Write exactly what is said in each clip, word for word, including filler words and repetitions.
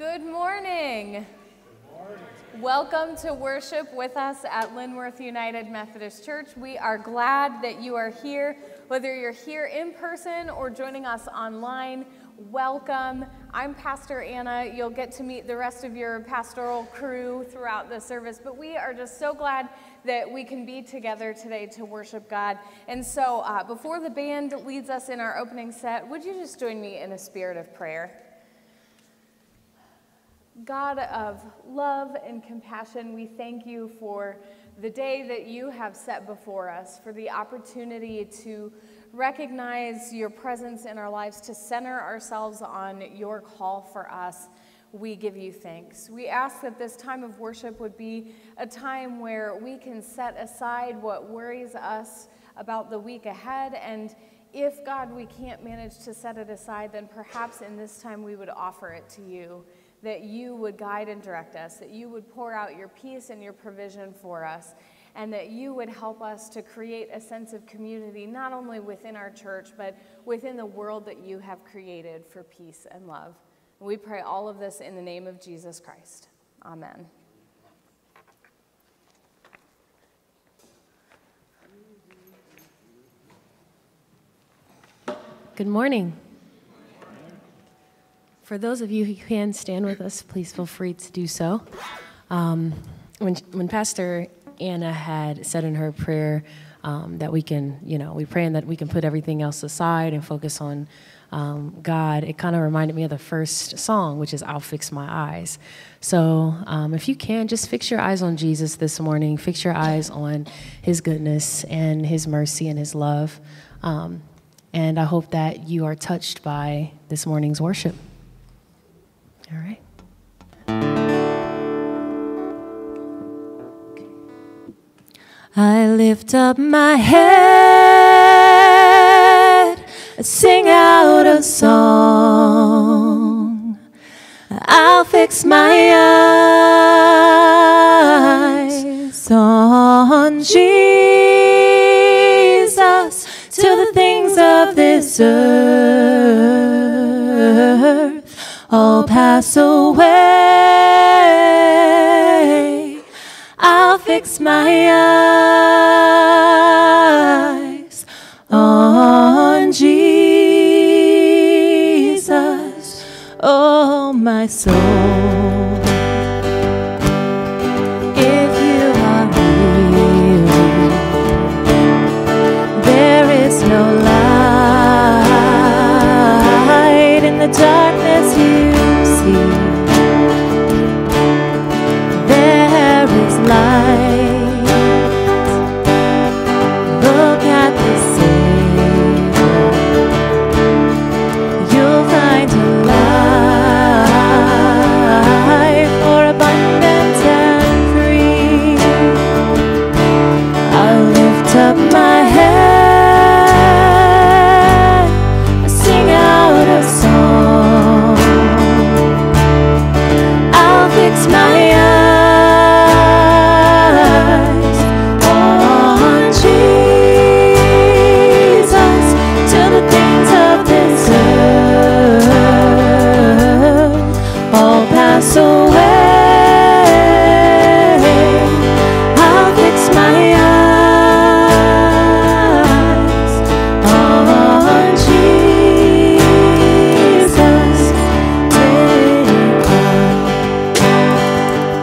Good morning. Welcome to worship with us at Linworth United Methodist Church. We are glad that you are here, whether you're here in person or joining us online. Welcome. I'm Pastor Anna. You'll get to meet the rest of your pastoral crew throughout the service, but we are just so glad that we can be together today to worship God. And so uh, before the band leads us in our opening set, would you just join me in a spirit of prayer? God of love and compassion, we thank you for the day that you have set before us, for the opportunity to recognize your presence in our lives, to center ourselves on your call for us. We give you thanks. We ask that this time of worship would be a time where we can set aside what worries us about the week ahead, and if, God, we can't manage to set it aside, then perhaps in this time we would offer it to you, that you would guide and direct us, that you would pour out your peace and your provision for us, and that you would help us to create a sense of community, not only within our church, but within the world that you have created for peace and love. And we pray all of this in the name of Jesus Christ. Amen. Good morning. For those of you who can stand with us, please feel free to do so. Um, when, when Pastor Anna had said in her prayer um, that we can, you know, we praying that we can put everything else aside and focus on um, God, it kind of reminded me of the first song, which is I'll Fix My Eyes. So um, if you can, just fix your eyes on Jesus this morning. Fix your eyes on his goodness and his mercy and his love. Um, and I hope that you are touched by this morning's worship. All right. I lift up my head, sing out a song. I'll fix my eyes on Jesus till the things of this earth all pass away. I'll fix my eyes on Jesus, oh my soul. If you are real, there is no light in the darkness you see. There is light. Look at the Savior. You'll find a life more abundant and free. I lift up my head, I sing out a song. I'll fix my eyes on Jesus till the things of this earth all pass away. I'll fix my eyes on Jesus till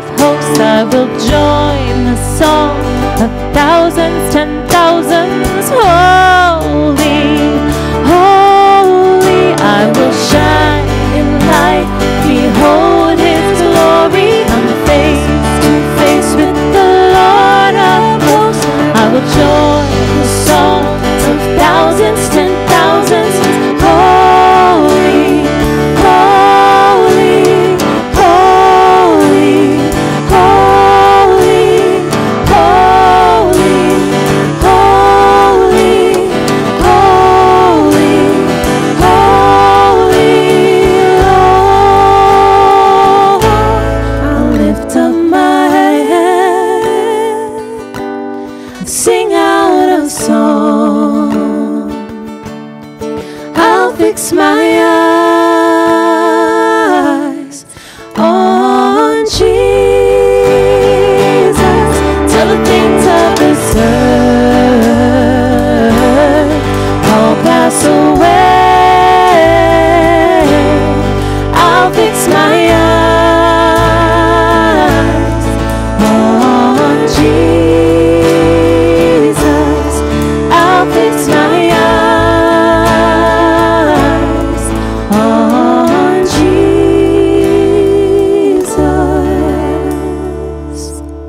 of hosts, I will join the song of thousands, ten thousands. Holy, holy, I will shine in light, behold his glory. I'm face to face with the Lord of hosts. I will join the song of thousands, ten thousands. Holy, holy, holy, holy, holy, holy, holy, holy, Lord. I'll lift up my head and sing out a song. I'll fix my eyes on Jesus till the things of this earth all pass away. I'll fix my eyes on Jesus. I'll fix my eyes on Jesus.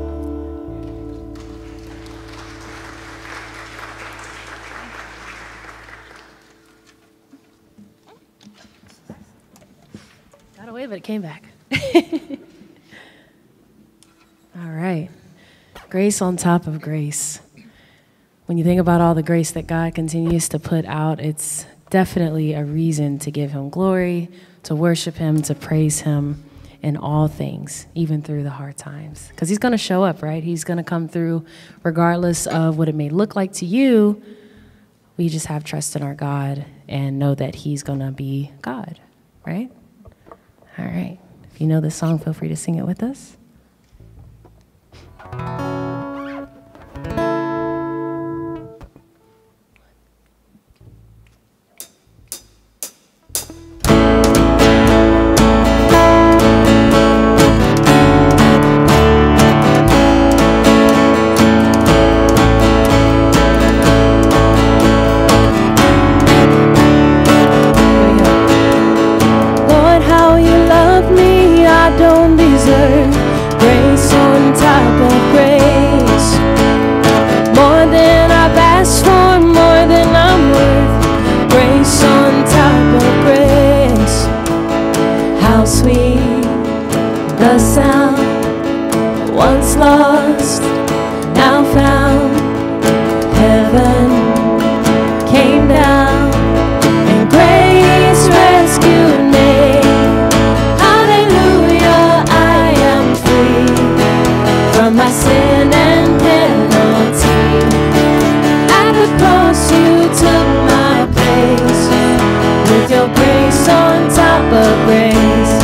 Got away, but it came back. All right. Grace on top of grace. When you think about all the grace that God continues to put out, it's definitely a reason to give him glory, to worship him, to praise him in all things, even through the hard times. Because he's going to show up, right? He's going to come through regardless of what it may look like to you. We just have trust in our God and know that he's going to be God, right? All right. If you know this song, feel free to sing it with us. Lord, how you love me, I don't deserve grace on top of grace. More than I've asked for, more than I'm worth. Grace on top of grace. How sweet the sound, once lost, now found. Heaven came down and grace rescued me. Hallelujah, I am free from my sin and penalty. At the cross you took my place, with your grace on top of grace.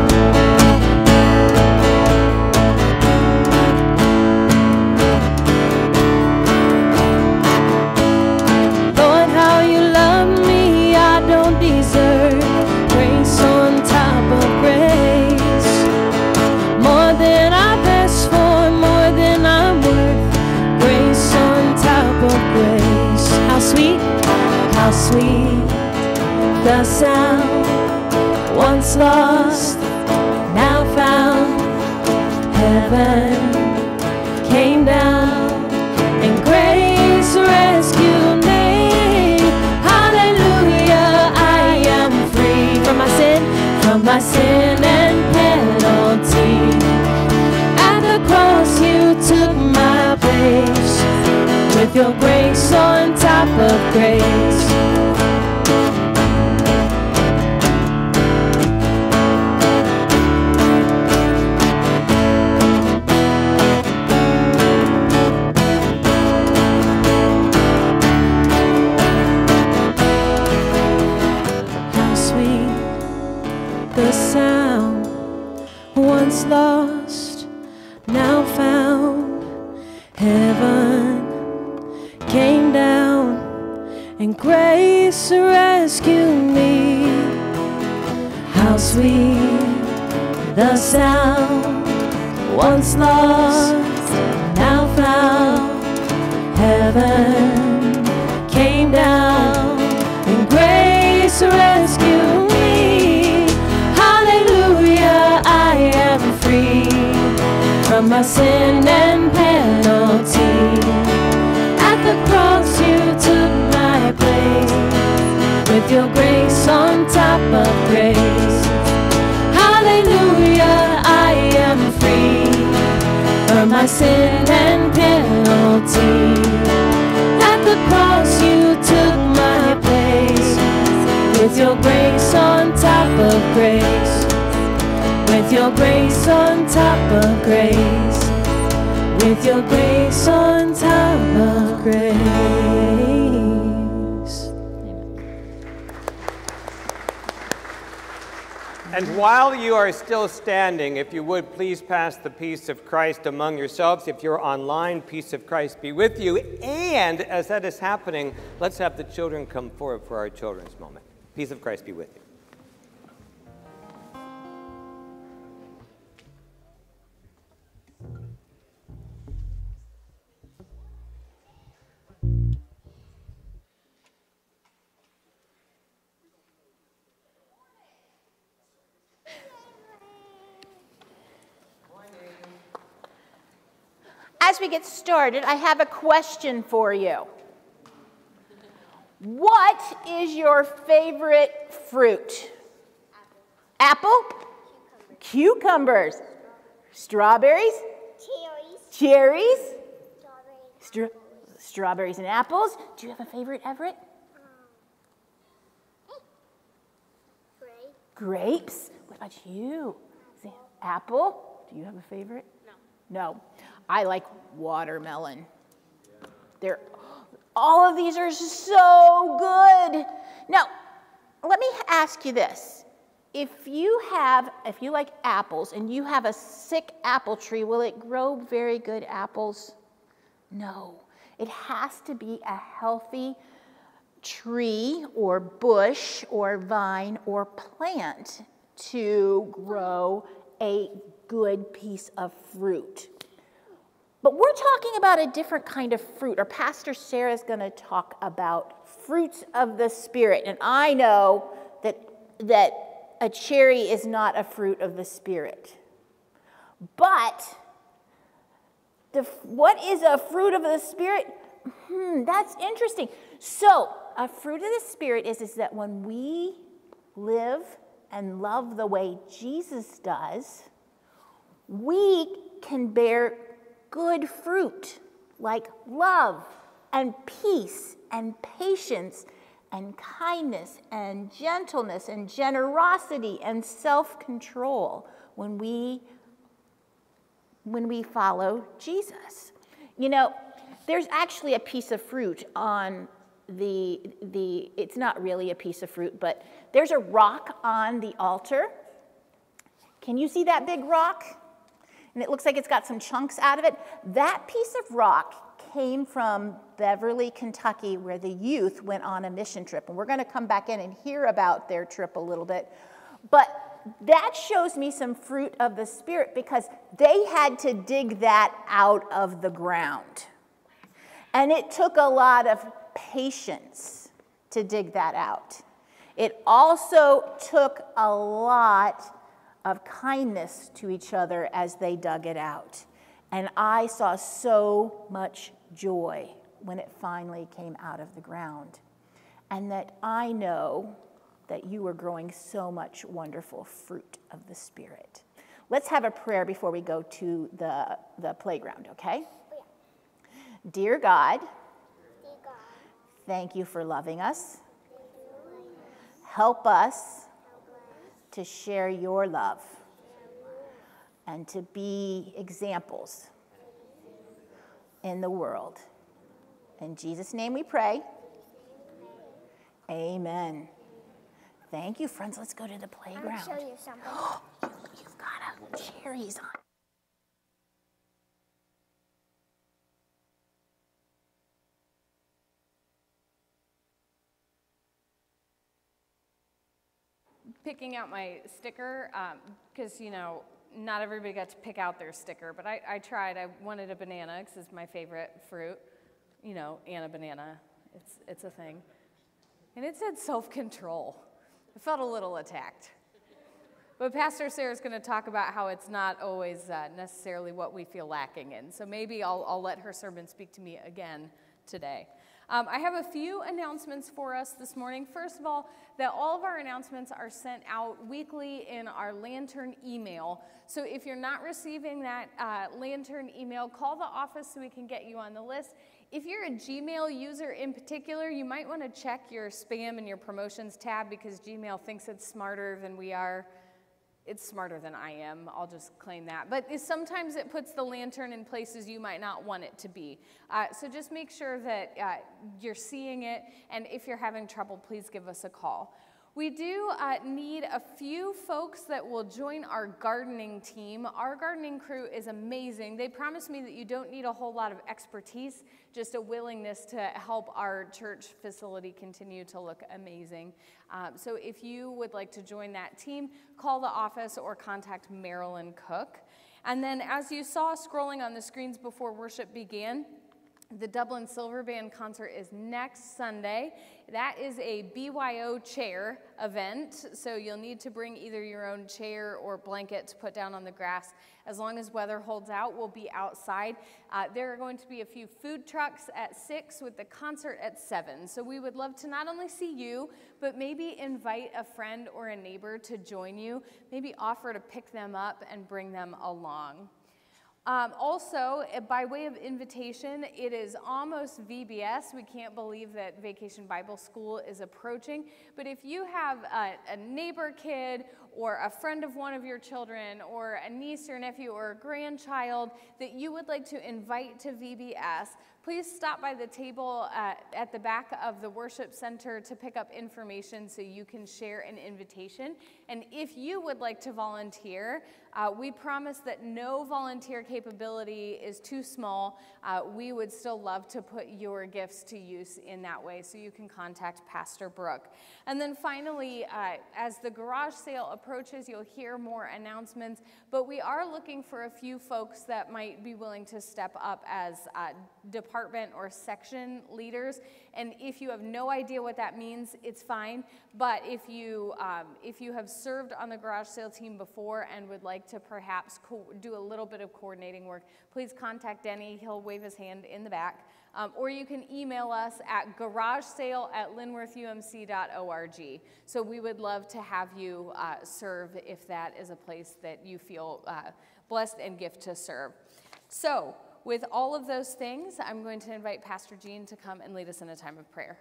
Lord, how you love me, I don't deserve. Grace on top of grace. More than I've asked for, more than I'm worth. Grace on top of grace. How sweet, how sweet the sound, once lost, now found. Heaven came down and grace rescued me. Hallelujah, I am free from my sin, from my sin and penalty. At the cross you took my place, with your grace on top of grace. How sweet the sound, once lost, now found. Heaven came down and grace rescued me. How sweet the sound, once lost, now found. Heaven came down, and grace rescued me. Hallelujah, I am free from my sin and penalty. At the cross you took my place, with your grace on top of grace. Hallelujah, I am free from my sin and penalty. At the cross you took my place, with your grace on top of grace. With your grace on top of grace. With your grace on top of grace. And while you are still standing, if you would please pass the peace of Christ among yourselves. If you're online, peace of Christ be with you. And as that is happening, let's have the children come forward for our children's moment. Peace of Christ be with you. As we get started, I have a question for you. What is your favorite fruit? Apple? Apple? Cucumbers. Strawberries? Cherries. Cherries? Strawberries. Stra strawberries and apples. Do you have a favorite, Everett? Um, grape. Grapes. What about you? Apple? Do you have a favorite? No. No. I like watermelon. They're, all of these are so good. Now, let me ask you this. If you have, if you like apples and you have a sick apple tree, will it grow very good apples? No. It has to be a healthy tree or bush or vine or plant to grow a good piece of fruit. But we're talking about a different kind of fruit, or Pastor Sarah's going to talk about fruits of the Spirit. And I know that, that a cherry is not a fruit of the Spirit. But the, what is a fruit of the Spirit? Hmm, that's interesting. So a fruit of the Spirit is, is that when we live and love the way Jesus does, we can bear good fruit like love and peace and patience and kindness and gentleness and generosity and self-control when we when we follow Jesus. You know, there's actually a piece of fruit on the the it's not really a piece of fruit, but there's a rock on the altar. Can you see that big rock? And it looks like it's got some chunks out of it. That piece of rock came from Beverly, Kentucky, where the youth went on a mission trip. And we're going to come back in and hear about their trip a little bit. But that shows me some fruit of the Spirit because they had to dig that out of the ground. And it took a lot of patience to dig that out. It also took a lot of kindness to each other as they dug it out. And I saw so much joy when it finally came out of the ground. And that I know that you are growing so much wonderful fruit of the Spirit. Let's have a prayer before we go to the, the playground, okay? Oh, yeah. Dear God, Dear God, thank you for loving us. Help us to share your love and to be examples in the world. In Jesus' name we pray. Amen. Thank you, friends. Let's go to the playground. I'm going to show you something. You've got a cherries on. Picking out my sticker, because, um, you know, not everybody got to pick out their sticker, but I, I tried. I wanted a banana because it's my favorite fruit. You know, Anna banana. It's, it's a thing. And it said self-control. I felt a little attacked. But Pastor Sarah's going to talk about how it's not always uh, necessarily what we feel lacking in. So maybe I'll, I'll let her sermon speak to me again today. Um, I have a few announcements for us this morning. First of all, that all of our announcements are sent out weekly in our Lantern email. So if you're not receiving that uh, Lantern email, call the office so we can get you on the list. If you're a Gmail user in particular, you might want to check your spam and your promotions tab because Gmail thinks it's smarter than we are. It's smarter than I am, I'll just claim that. But it, sometimes it puts the Lantern in places you might not want it to be. Uh, so just make sure that uh, you're seeing it, and if you're having trouble, please give us a call. We do uh, need a few folks that will join our gardening team. Our gardening crew is amazing. They promised me that you don't need a whole lot of expertise, just a willingness to help our church facility continue to look amazing. Um, so if you would like to join that team, call the office or contact Marilyn Cook. And then as you saw scrolling on the screens before worship began, the Dublin Silver Band concert is next Sunday. That is a B Y O chair event, so you'll need to bring either your own chair or blanket to put down on the grass. As long as weather holds out, we'll be outside. Uh, there are going to be a few food trucks at six with the concert at seven. So we would love to not only see you, but maybe invite a friend or a neighbor to join you. Maybe offer to pick them up and bring them along. Um, also, by way of invitation, it is almost V B S. We can't believe that Vacation Bible School is approaching. But if you have a, a neighbor kid or a friend of one of your children or a niece or nephew or a grandchild that you would like to invite to V B S, please stop by the table uh, at the back of the worship center to pick up information so you can share an invitation. And if you would like to volunteer, uh, we promise that no volunteer capability is too small. Uh, we would still love to put your gifts to use in that way, so you can contact Pastor Brooke. And then finally, uh, as the garage sale approaches, you'll hear more announcements, but we are looking for a few folks that might be willing to step up as uh, department or section leaders. And if you have no idea what that means, it's fine. But if you um, if you have served on the garage sale team before and would like to perhaps co- do a little bit of coordinating work, please contact Denny. He'll wave his hand in the back. Um, or you can email us at garage sale at linworth u m c dot org. So we would love to have you uh, serve if that is a place that you feel uh, blessed and gift to serve. So with all of those things, I'm going to invite Pastor Jean to come and lead us in a time of prayer.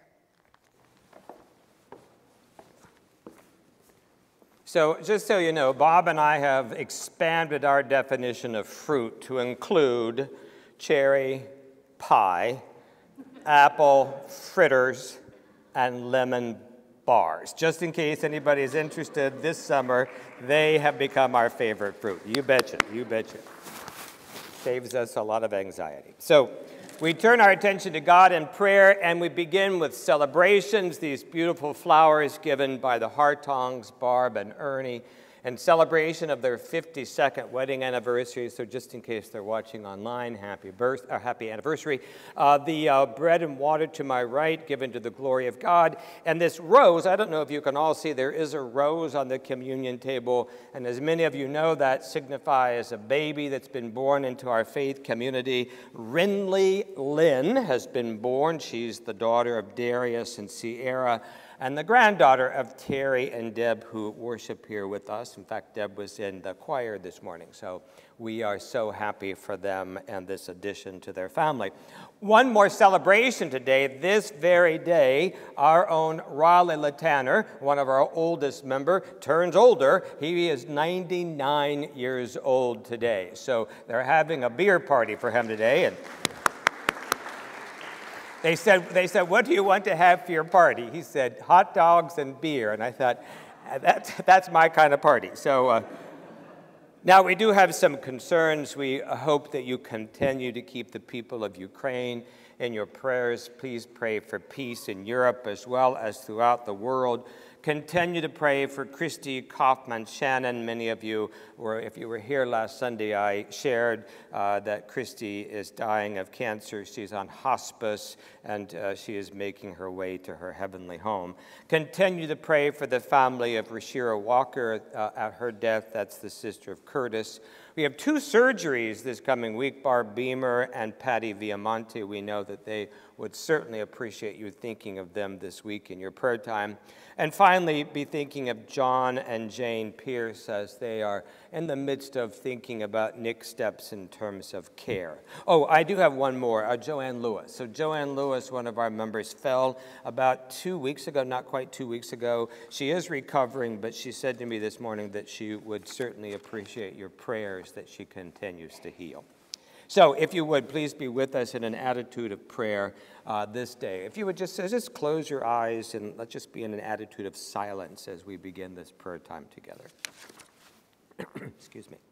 So just so you know, Bob and I have expanded our definition of fruit to include cherry pie, apple fritters, and lemon bars. Just in case anybody is interested, this summer, they have become our favorite fruit. You betcha, you betcha. Saves us a lot of anxiety. So we turn our attention to God in prayer, and we begin with celebrations, these beautiful flowers given by the Hartongs, Barb and Ernie, in celebration of their fifty-second wedding anniversary. So just in case they're watching online, happy birth, or happy anniversary. Uh, the uh, bread and water to my right, given to the glory of God. And this rose, I don't know if you can all see, there is a rose on the communion table. And as many of you know, that signifies a baby that's been born into our faith community. Rinley Lynn has been born. She's the daughter of Darius and Sierra, and the granddaughter of Terry and Deb, who worship here with us. In fact, Deb was in the choir this morning, so we are so happy for them and this addition to their family. One more celebration today. This very day, our own Raleigh LaTanner, one of our oldest member, turns older. He is ninety-nine years old today, so they're having a beer party for him today. And They said, they said, what do you want to have for your party? He said, hot dogs and beer. And I thought, that's, that's my kind of party. So uh, now we do have some concerns. We hope that you continue to keep the people of Ukraine in your prayers. Please pray for peace in Europe as well as throughout the world. Continue to pray for Christy Kaufman Shannon. Many of you were, if you were here last Sunday, I shared uh, that Christy is dying of cancer. She's on hospice, and uh, she is making her way to her heavenly home. Continue to pray for the family of Rashira Walker uh, at her death. That's the sister of Curtis. We have two surgeries this coming week, Barb Beamer and Patty Viamonte. We know that they would certainly appreciate you thinking of them this week in your prayer time. And finally, be thinking of John and Jane Pierce as they are in the midst of thinking about next steps in terms of care. Oh, I do have one more, uh, Joanne Lewis. So Joanne Lewis, one of our members, fell about two weeks ago, not quite two weeks ago. She is recovering, but she said to me this morning that she would certainly appreciate your prayers that she continues to heal. So if you would, please be with us in an attitude of prayer uh, this day. If you would just, just close your eyes and let's just be in an attitude of silence as we begin this prayer time together. Excuse me.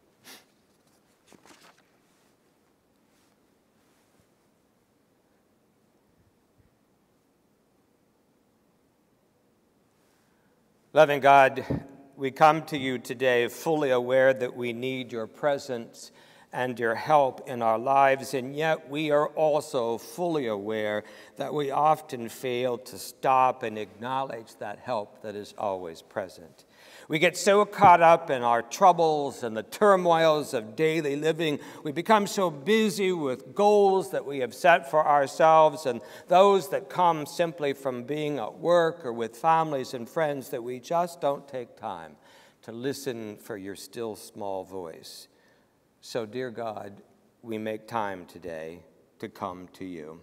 Loving God, we come to you today fully aware that we need your presence and your help in our lives, and yet we are also fully aware that we often fail to stop and acknowledge that help that is always present. We get so caught up in our troubles and the turmoils of daily living. We become so busy with goals that we have set for ourselves and those that come simply from being at work or with families and friends that we just don't take time to listen for your still small voice. So, dear God, we make time today to come to you.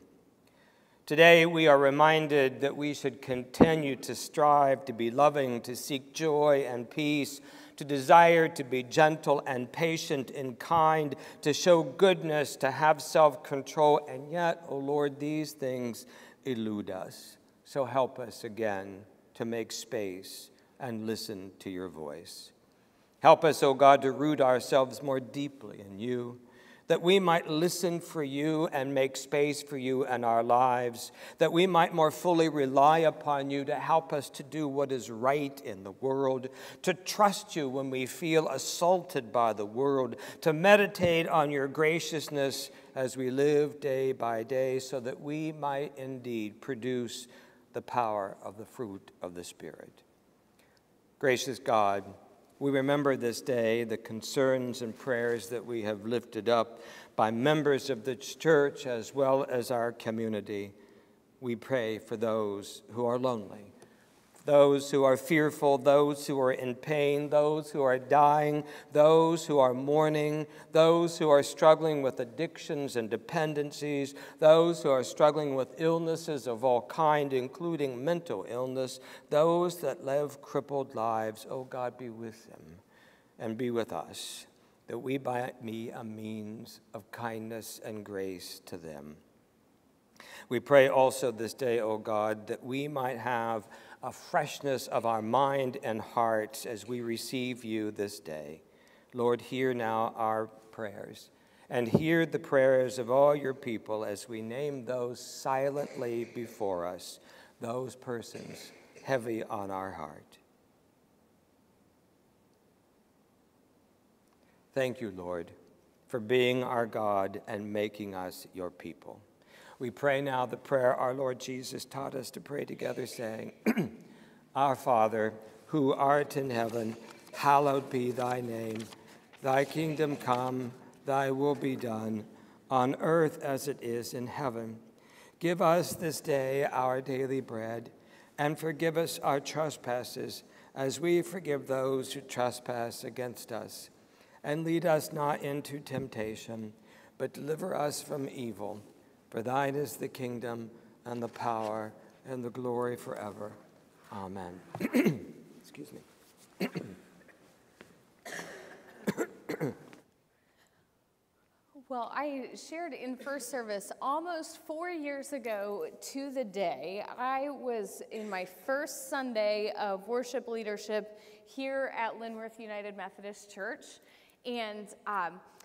Today, we are reminded that we should continue to strive to be loving, to seek joy and peace, to desire to be gentle and patient and kind, to show goodness, to have self-control, and yet, O Lord, these things elude us. So help us again to make space and listen to your voice. Help us, O God, to root ourselves more deeply in you, that we might listen for you and make space for you in our lives, that we might more fully rely upon you to help us to do what is right in the world, to trust you when we feel assaulted by the world, to meditate on your graciousness as we live day by day, so that we might indeed produce the power of the fruit of the Spirit. Gracious God, we remember this day the concerns and prayers that we have lifted up by members of the church as well as our community. We pray for those who are lonely, those who are fearful, those who are in pain, those who are dying, those who are mourning, those who are struggling with addictions and dependencies, those who are struggling with illnesses of all kind, including mental illness, those that live crippled lives. Oh God, be with them and be with us, that we might be a means of kindness and grace to them. We pray also this day, O God, that we might have a freshness of our mind and hearts as we receive you this day. Lord, hear now our prayers, and hear the prayers of all your people as we name those silently before us, those persons heavy on our heart. Thank you, Lord, for being our God and making us your people. We pray now the prayer our Lord Jesus taught us to pray together, saying, Our Father, who art in heaven, hallowed be thy name. Thy kingdom come, thy will be done, on earth as it is in heaven. Give us this day our daily bread, and forgive us our trespasses, as we forgive those who trespass against us. And lead us not into temptation, but deliver us from evil. For thine is the kingdom, and the power, and the glory forever. Amen. Excuse me. Well, I shared in first service almost four years ago to the day. I was in my first Sunday of worship leadership here at Linworth United Methodist Church. And um,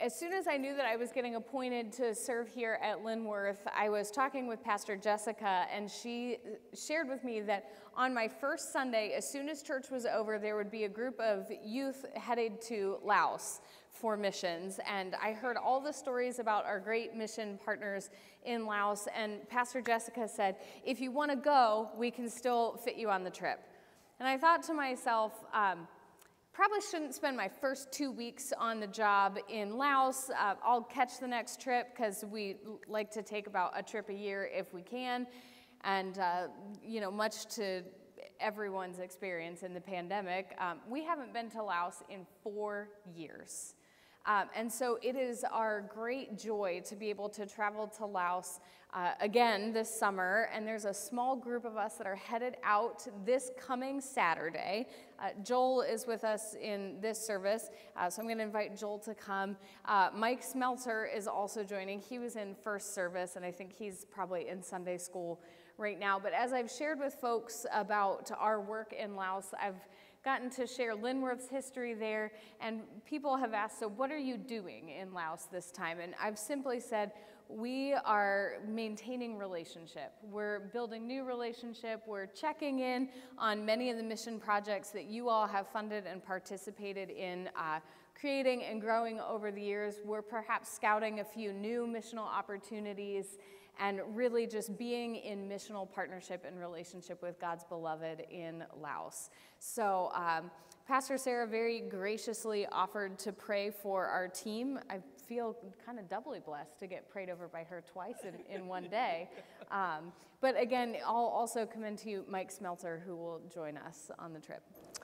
as soon as I knew that I was getting appointed to serve here at Linworth, I was talking with Pastor Jessica, and she shared with me that on my first Sunday, as soon as church was over, there would be a group of youth headed to Laos for missions. And I heard all the stories about our great mission partners in Laos, and Pastor Jessica said, if you want to go, we can still fit you on the trip. And I thought to myself, um, probably shouldn't spend my first two weeks on the job in Laos. Uh, I'll catch the next trip because we like to take about a trip a year if we can. And, uh, you know, much to everyone's experience in the pandemic, um, we haven't been to Laos in four years. Um, and so it is our great joy to be able to travel to Laos uh, again this summer, and there's a small group of us that are headed out this coming Saturday. Uh, Joel is with us in this service, uh, so I'm going to invite Joel to come. Uh, Mike Smelter is also joining. He was in first service, and I think he's probably in Sunday school right now. But as I've shared with folks about our work in Laos, I've gotten to share Linworth's history there, and people have asked, so what are you doing in Laos this time? And I've simply said, we are maintaining relationship. We're building new relationship. We're checking in on many of the mission projects that you all have funded and participated in uh, creating and growing over the years. We're perhaps scouting a few new missional opportunities and really just being in missional partnership and relationship with God's beloved in Laos. So um, Pastor Sarah very graciously offered to pray for our team. I feel kind of doubly blessed to get prayed over by her twice in, in one day. Um, but again, I'll also commend to you Mike Smelter, who will join us on the trip.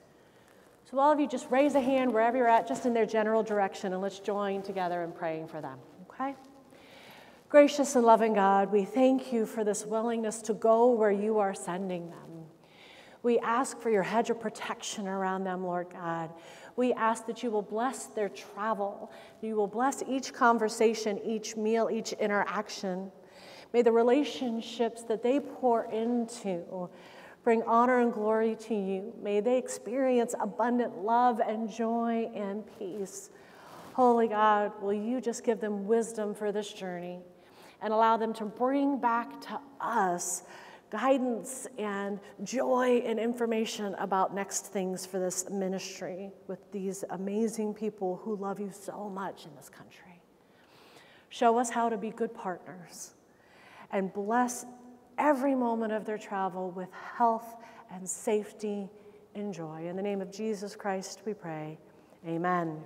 So all of you just raise a hand wherever you're at, just in their general direction, and let's join together in praying for them, okay? Gracious and loving God, we thank you for this willingness to go where you are sending them. We ask for your hedge of protection around them, Lord God. We ask that you will bless their travel. You will bless each conversation, each meal, each interaction. May the relationships that they pour into bring honor and glory to you. May they experience abundant love and joy and peace. Holy God, will you just give them wisdom for this journey and allow them to bring back to us guidance and joy and information about next things for this ministry with these amazing people who love you so much in this country. Show us how to be good partners and bless every moment of their travel with health and safety and joy. In the name of Jesus Christ, we pray. Amen.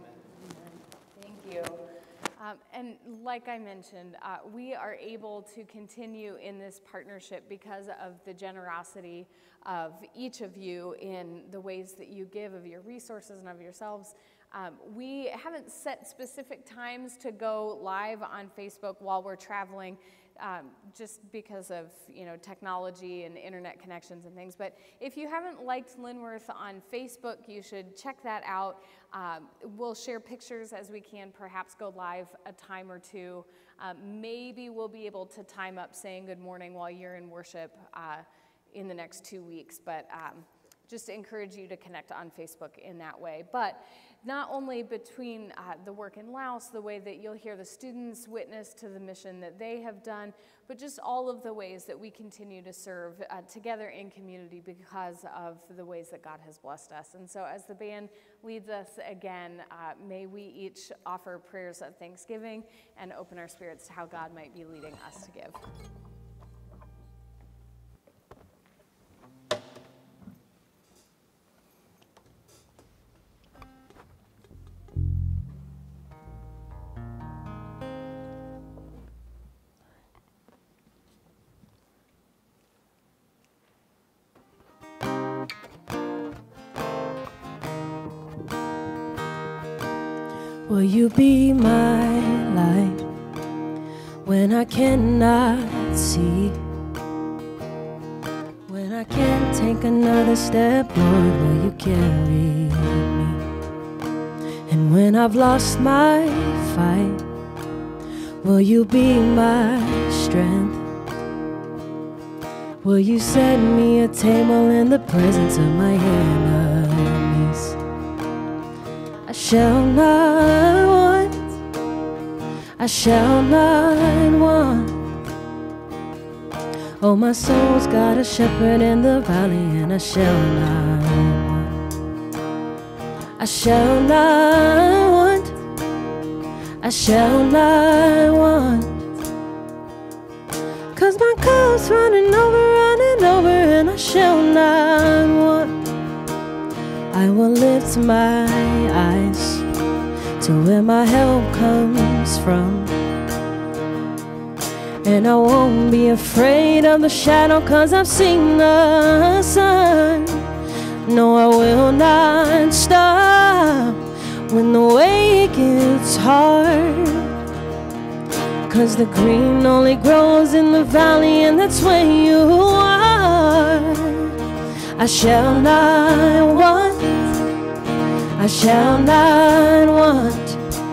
Thank you. Um, and like I mentioned, uh, we are able to continue in this partnership because of the generosity of each of you in the ways that you give of your resources and of yourselves. Um, we haven't set specific times to go live on Facebook while we're traveling, um, just because of, you know, technology and internet connections and things. But if you haven't liked Linworth on Facebook, you should check that out. Um, we'll share pictures as we can, perhaps go live a time or two. Um, maybe we'll be able to time up saying good morning while you're in worship uh, in the next two weeks. But um, just to encourage you to connect on Facebook in that way. But not only between uh, the work in Laos, the way that you'll hear the students witness to the mission that they have done, but just all of the ways that we continue to serve uh, together in community because of the ways that God has blessed us. And so as the band leads us again, uh, may we each offer prayers of thanksgiving and open our spirits to how God might be leading us to give. Will you be my light when I cannot see? When I can't take another step, Lord, will you carry me? And when I've lost my fight, will you be my strength? Will you set me a table in the presence of my enemies? I shall not want, I shall not want. Oh, my soul's got a shepherd in the valley, and I shall not want. I shall not want. I shall not want. 'Cause my cup's running over, running over, and I shall not want. I will lift my eyes to where my help comes from, and I won't be afraid of the shadow, 'cause I've seen the sun. No, I will not stop when the way gets hard, 'cause the green only grows in the valley, and that's where you are. I shall not want. I shall not want.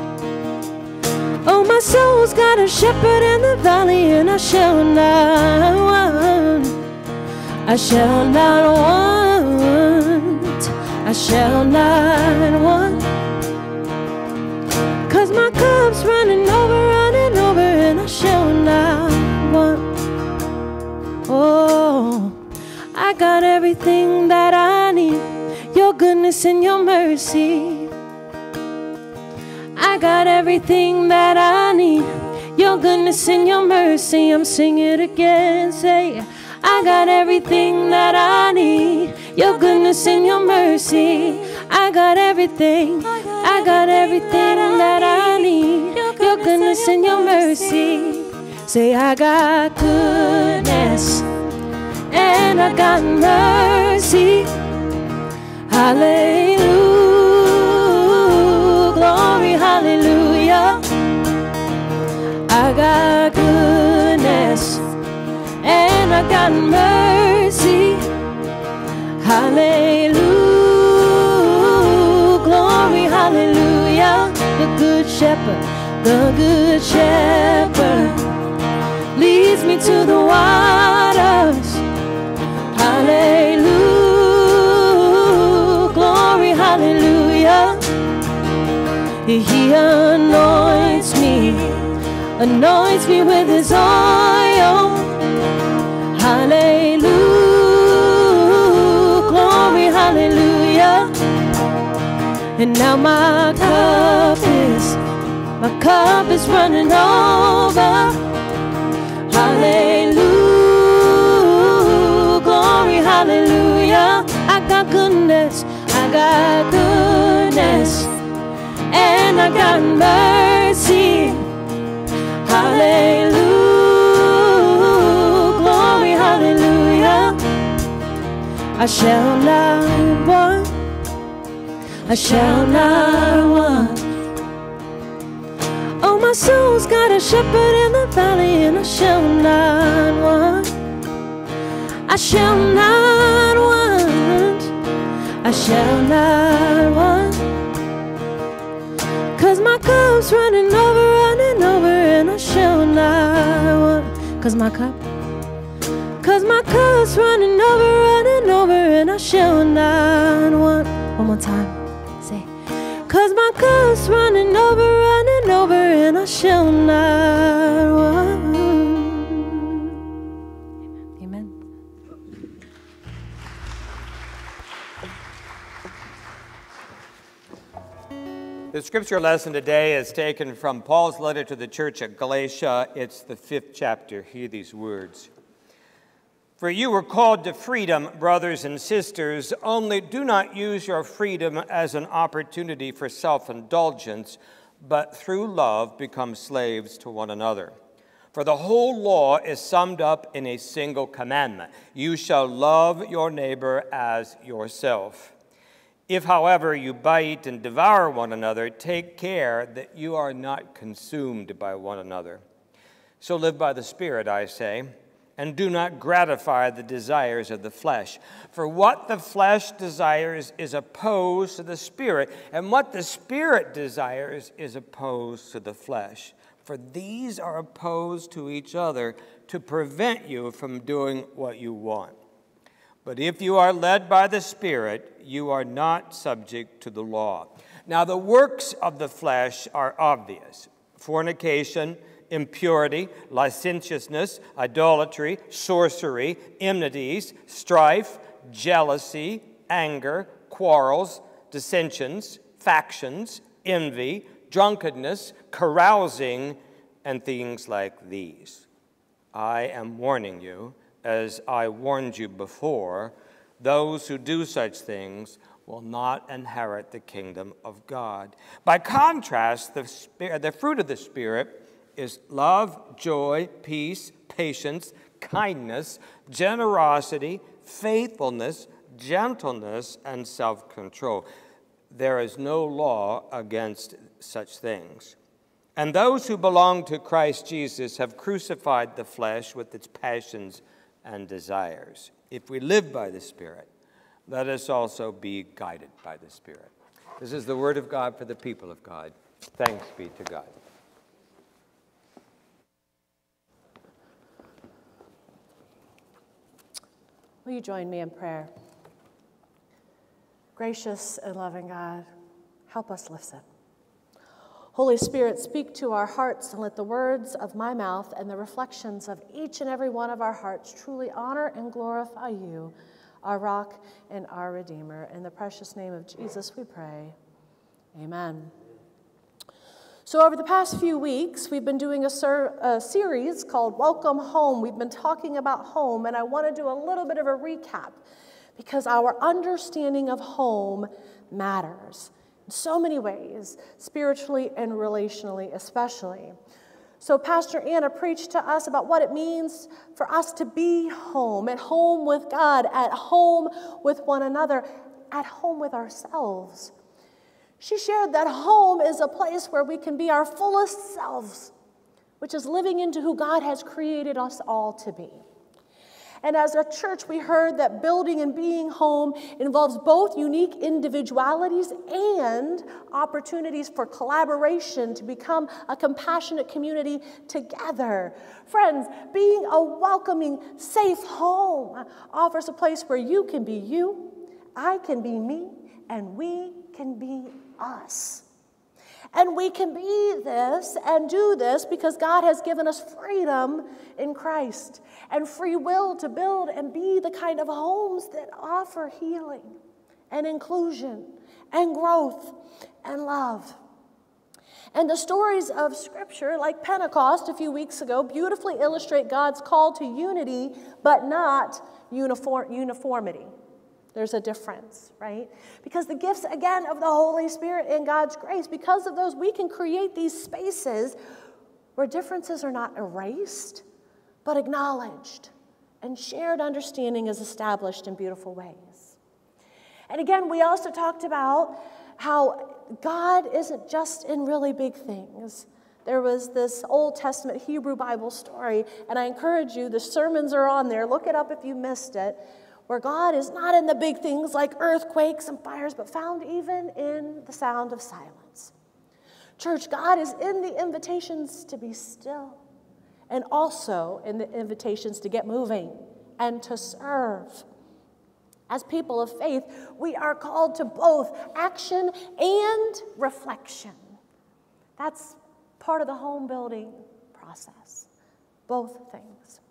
Oh, my soul's got a shepherd in the valley, and I shall not want. I shall not want. I shall not want. 'Cause my cup's running over, running over, and I shall not want. Oh, I got everything that I need. Your goodness and your mercy. I got everything that I need. Your goodness and your mercy. I'm singing it again. Say, I got everything that I need. Your goodness and your mercy. I got everything. I got everything that I need. Your goodness and your mercy. Say, I got goodness and I got mercy. Hallelujah, glory, hallelujah. I got goodness and I got mercy. Hallelujah, glory, hallelujah. The good shepherd, the good shepherd leads me to the waters. Hallelujah. Hallelujah. He anoints me, anoints me with his oil. Hallelujah, glory, hallelujah. And now my cup is, my cup is running over. Hallelujah, glory, hallelujah. I got goodness. I got goodness and I got mercy. Hallelujah, glory, hallelujah. I shall not want. I shall not want. Oh, my soul's got a shepherd in the valley, and I shall not want. I shall not want. I shall not want. 'Cause my cup's running over, running over, and I shall not want. 'Cause my cup, 'cause my cup's running over, running over, and I shall not want. One more time, say, 'cause my cup's running over, running over, and I shall not want. Amen. The scripture lesson today is taken from Paul's letter to the church at Galatia. It's the fifth chapter. Hear these words. For you were called to freedom, brothers and sisters, only do not use your freedom as an opportunity for self-indulgence, but through love become slaves to one another. For the whole law is summed up in a single commandment. You shall love your neighbor as yourself. If, however, you bite and devour one another, take care that you are not consumed by one another. So live by the Spirit, I say, and do not gratify the desires of the flesh. For what the flesh desires is opposed to the Spirit, and what the Spirit desires is opposed to the flesh. For these are opposed to each other to prevent you from doing what you want. But if you are led by the Spirit, you are not subject to the law. Now the works of the flesh are obvious: fornication, impurity, licentiousness, idolatry, sorcery, enmities, strife, jealousy, anger, quarrels, dissensions, factions, envy, drunkenness, carousing, and things like these. I am warning you, as I warned you before, those who do such things will not inherit the kingdom of God. By contrast, the, spirit, the fruit of the Spirit is love, joy, peace, patience, kindness, generosity, faithfulness, gentleness, and self-control. There is no law against such things. And those who belong to Christ Jesus have crucified the flesh with its passions and desires. If we live by the Spirit, let us also be guided by the Spirit. This is the word of God for the people of God. Thanks be to God. Will you join me in prayer? Gracious and loving God, help us listen. Holy Spirit, speak to our hearts and let the words of my mouth and the reflections of each and every one of our hearts truly honor and glorify you, our rock and our Redeemer. In the precious name of Jesus we pray. Amen. So over the past few weeks, we've been doing a, ser- a series called Welcome Home. We've been talking about home, and I want to do a little bit of a recap because our understanding of home matters in so many ways, spiritually and relationally especially. So Pastor Anna preached to us about what it means for us to be home, at home with God, at home with one another, at home with ourselves. She shared that home is a place where we can be our fullest selves, which is living into who God has created us all to be. And as a church, we heard that building and being home involves both unique individualities and opportunities for collaboration to become a compassionate community together. Friends, being a welcoming, safe home offers a place where you can be you, I can be me, and we can be us. And we can be this and do this because God has given us freedom in Christ and free will to build and be the kind of homes that offer healing and inclusion and growth and love. And the stories of Scripture, like Pentecost a few weeks ago, beautifully illustrate God's call to unity, but not uniform, uniformity. There's a difference, right? Because the gifts, again, of the Holy Spirit and God's grace, because of those, we can create these spaces where differences are not erased, but acknowledged, and shared understanding is established in beautiful ways. And again, we also talked about how God isn't just in really big things. There was this Old Testament Hebrew Bible story, and I encourage you, the sermons are on there. Look it up if you missed it, where God is not in the big things like earthquakes and fires, but found even in the sound of silence. Church, God is in the invitations to be still, and also in the invitations to get moving and to serve. As people of faith, we are called to both action and reflection. That's part of the home building process, both things.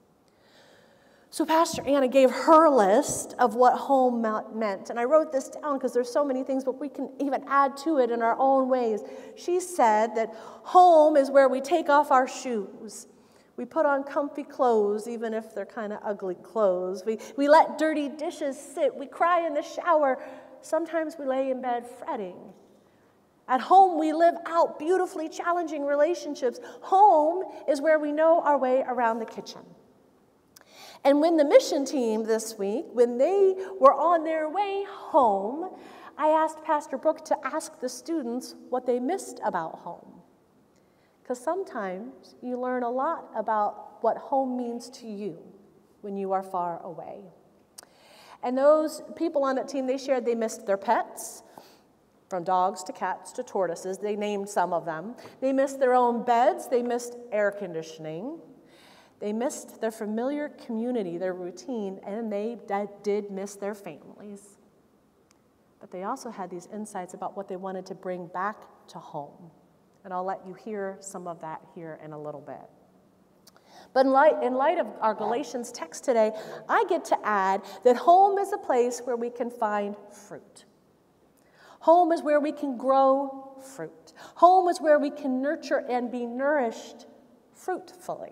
So Pastor Anna gave her list of what home meant, and I wrote this down because there's so many things, but we can even add to it in our own ways. She said that home is where we take off our shoes. We put on comfy clothes, even if they're kind of ugly clothes. We, we let dirty dishes sit. We cry in the shower. Sometimes we lay in bed fretting. At home, we live out beautifully challenging relationships. Home is where we know our way around the kitchen. And when the mission team this week, when they were on their way home, I asked Pastor Brooke to ask the students what they missed about home. Because sometimes you learn a lot about what home means to you when you are far away. And those people on that team, they shared they missed their pets, from dogs to cats to tortoises. They named some of them. They missed their own beds. They missed air conditioning. They missed their familiar community, their routine, and they did miss their families. But they also had these insights about what they wanted to bring back to home And I'll let you hear some of that here in a little bit. But in light, in light of our Galatians text today, I get to add that home is a place where we can find fruit. Home is where we can grow fruit. Home is where we can nurture and be nourished fruitfully.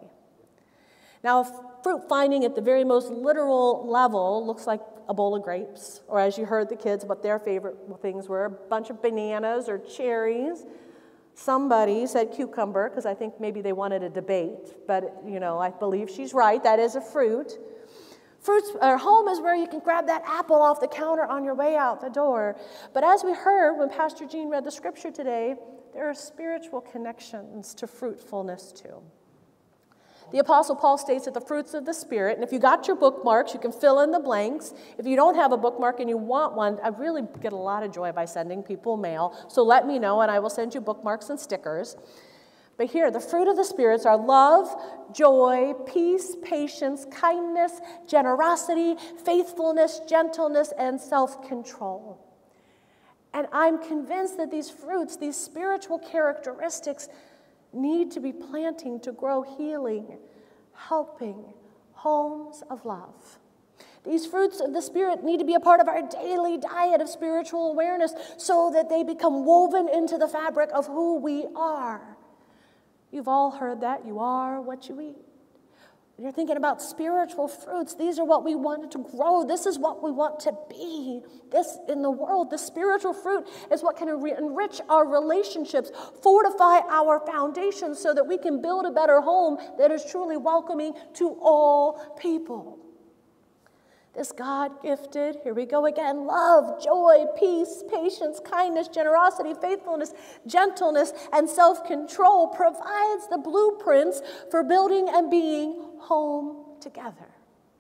Now, fruit finding at the very most literal level looks like a bowl of grapes, or as you heard the kids, what their favorite things were, a bunch of bananas or cherries. Somebody said cucumber, because I think maybe they wanted a debate, but, you know, I believe she's right. That is a fruit. Fruits, or home is where you can grab that apple off the counter on your way out the door. But as we heard when Pastor Jean read the scripture today, there are spiritual connections to fruitfulness too. The Apostle Paul states that the fruits of the Spirit, and if you got your bookmarks, you can fill in the blanks. If you don't have a bookmark and you want one, I really get a lot of joy by sending people mail. So let me know, and I will send you bookmarks and stickers. But here, the fruit of the spirits are love, joy, peace, patience, kindness, generosity, faithfulness, gentleness, and self-control. And I'm convinced that these fruits, these spiritual characteristics, need to be planting to grow healing, helping homes of love. These fruits of the Spirit need to be a part of our daily diet of spiritual awareness so that they become woven into the fabric of who we are. You've all heard that. You are what you eat. When you're thinking about spiritual fruits, these are what we want to grow. This is what we want to be. This in the world, the spiritual fruit is what can enrich our relationships, fortify our foundations so that we can build a better home that is truly welcoming to all people. This God-gifted, here we go again, love, joy, peace, patience, kindness, generosity, faithfulness, gentleness, and self-control provides the blueprints for building and being home together.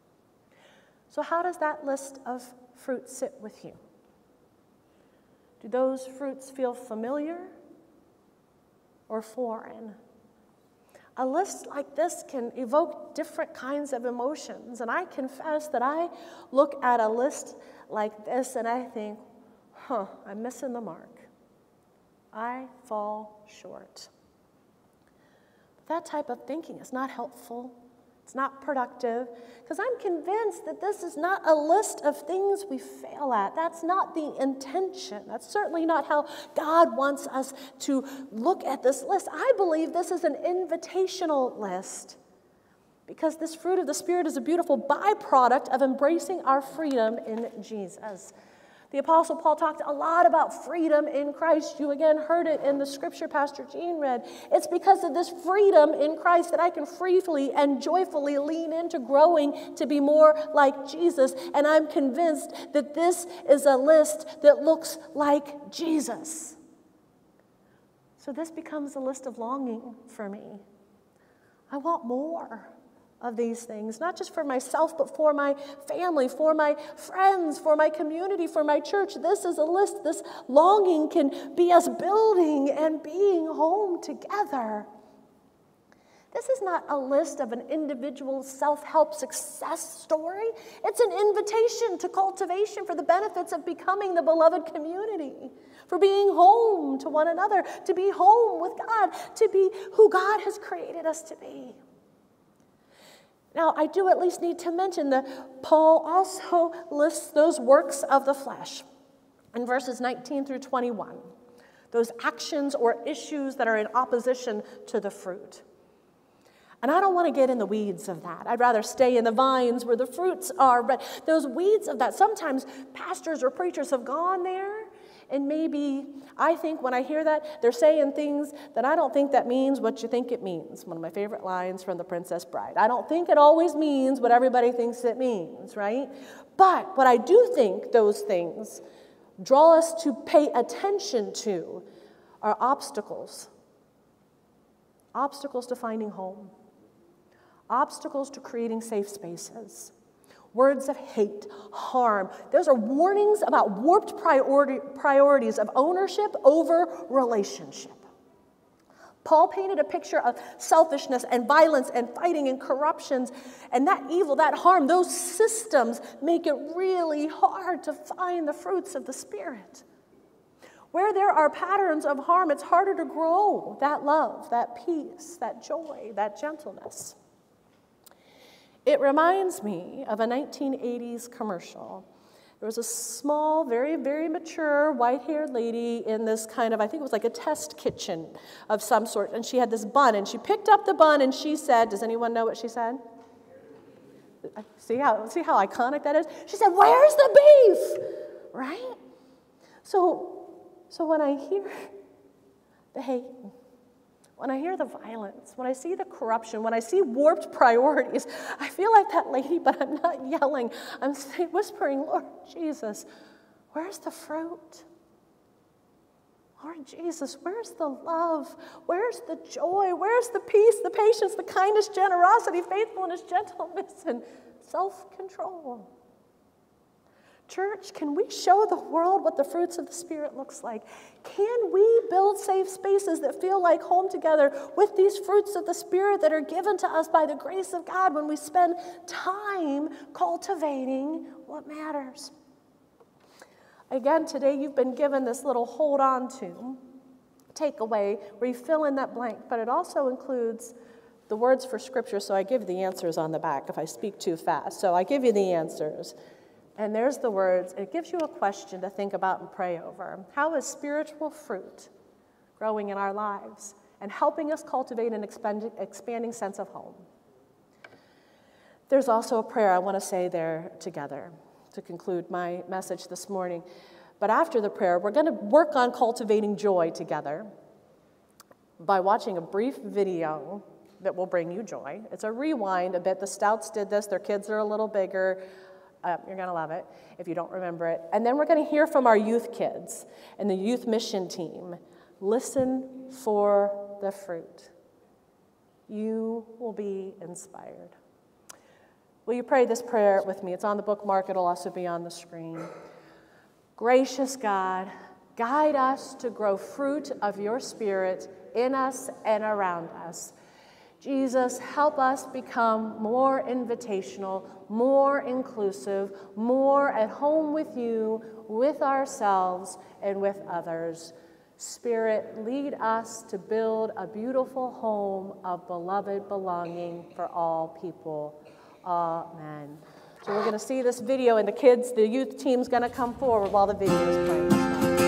So how does that list of fruits sit with you? Do those fruits feel familiar or foreign? A list like this can evoke different kinds of emotions, and I confess that I look at a list like this and I think, huh, I'm missing the mark. I fall short. That type of thinking is not helpful. It's not productive, because I'm convinced that this is not a list of things we fail at. That's not the intention. That's certainly not how God wants us to look at this list. I believe this is an invitational list, because this fruit of the Spirit is a beautiful byproduct of embracing our freedom in Jesus. The Apostle Paul talked a lot about freedom in Christ. You again heard it in the scripture Pastor Jean read. It's because of this freedom in Christ that I can freely and joyfully lean into growing to be more like Jesus. And I'm convinced that this is a list that looks like Jesus. So this becomes a list of longing for me. I want more of these things, not just for myself, but for my family, for my friends, for my community, for my church. This is a list. This longing can be us building and being home together. This is not a list of an individual self-help success story. It's an invitation to cultivation for the benefits of becoming the beloved community, for being home to one another, to be home with God, to be who God has created us to be. Now, I do at least need to mention that Paul also lists those works of the flesh in verses nineteen through twenty-one, those actions or issues that are in opposition to the fruit. And I don't want to get in the weeds of that. I'd rather stay in the vines where the fruits are. But those weeds of that, sometimes pastors or preachers have gone there, and maybe I think when I hear that, they're saying things that I don't think that means what you think it means. One of my favorite lines from The Princess Bride. I don't think it always means what everybody thinks it means, right? But what I do think those things draw us to pay attention to are obstacles. Obstacles to finding home. Obstacles to creating safe spaces. Words of hate, harm. Those are warnings about warped priority, priorities of ownership over relationship. Paul painted a picture of selfishness and violence and fighting and corruptions, and that evil, that harm, those systems make it really hard to find the fruits of the Spirit. Where there are patterns of harm, it's harder to grow that love, that peace, that joy, that gentleness. It reminds me of a nineteen eighties commercial. There was a small, very, very mature, white-haired lady in this kind of, I think it was like a test kitchen of some sort, and she had this bun, and she picked up the bun, and she said, does anyone know what she said? See how, see how iconic that is? She said, where's the beef? Right? So, so when I hear the hate, when I hear the violence, when I see the corruption, when I see warped priorities, I feel like that lady, but I'm not yelling. I'm whispering, Lord Jesus, where's the fruit? Lord Jesus, where's the love? Where's the joy? Where's the peace, the patience, the kindness, generosity, faithfulness, gentleness, and self-control? Church, can we show the world what the fruits of the Spirit looks like? Can we build safe spaces that feel like home together with these fruits of the Spirit that are given to us by the grace of God when we spend time cultivating what matters? Again, today you've been given this little hold on to takeaway where you fill in that blank, but it also includes the words for Scripture, so I give the answers on the back if I speak too fast. So I give you the answers. And there's the words. It gives you a question to think about and pray over. How is spiritual fruit growing in our lives and helping us cultivate an expand, expanding sense of home? There's also a prayer I want to say there together to conclude my message this morning. But after the prayer, we're going to work on cultivating joy together by watching a brief video that will bring you joy. It's a rewind a bit. The Stouts did this. Their kids are a little bigger. Uh, you're going to love it if you don't remember it. And then we're going to hear from our youth kids and the youth mission team. Listen for the fruit. You will be inspired. Will you pray this prayer with me? It's on the bookmark. It'll also be on the screen. Gracious God, guide us to grow fruit of your Spirit in us and around us. Jesus, help us become more invitational, more inclusive, more at home with you, with ourselves, and with others. Spirit, lead us to build a beautiful home of beloved belonging for all people. Amen. So we're going to see this video, and the kids, the youth team's going to come forward while the video is playing.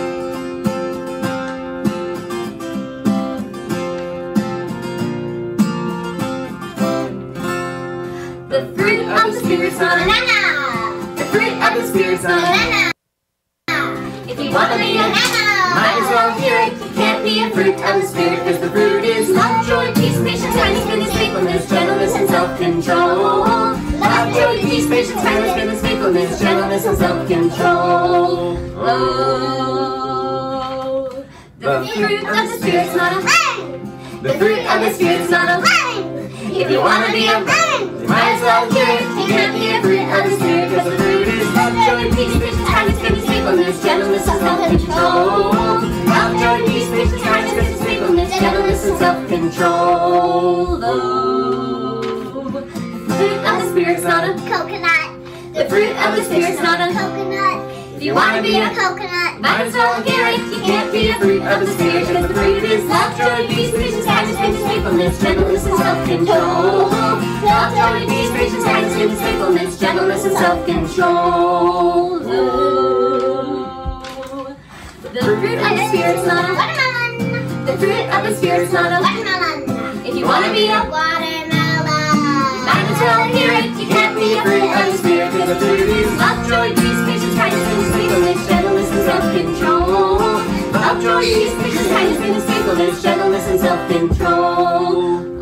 The fruit of the Spirit's not a na-na. The fruit of the Spirit's not a na-na. If you want to be a na-na, might as well hear it. You can't be a fruit of the Spirit, because the fruit is love, joy, peace, patience, kindness, goodness, faithfulness, gentleness, and self-control. Love, joy, peace, patience, kindness, goodness, faithfulness, gentleness, and self-control. Oh, the fruit of the Spirit's not a rain. The fruit of the Spirit's not a rain. If you want to be a rain, you might as well hear it. You can't be a fruit of the Spirit, because the fruit is love, joy, peace, patience, kindness, goodness, faithfulness, gentleness, and self-control. Love, joy, peace, patience, kindness, goodness, faithfulness, gentleness, and self-control. Oh, the fruit of the Spirit's not a Coconut. The fruit of the Spirit's not a Coconut. If you want to be a Coconut. might as well hear it. You can't be a fruit of the Spirit, because the fruit is love, joy, peace, patience, kindness, goodness, faithfulness, gentleness, and self-control. Love, joy, peace, patience, kindness, goodness, faithfulness, gentleness, and self-control. Oh, the fruit of the Spirit's not a Watermelon. The fruit of the Spirit's not a Watermelon. If you want to be a Watermelon. might as well hear it. You can't be a fruit of the Spirit, because the fruit is love, joy, peace, patience, kindness, goodness, faithfulness, gentleness, and self-control. Love, joy, peace, patience, kindness, goodness, faithfulness, gentleness, and self-control.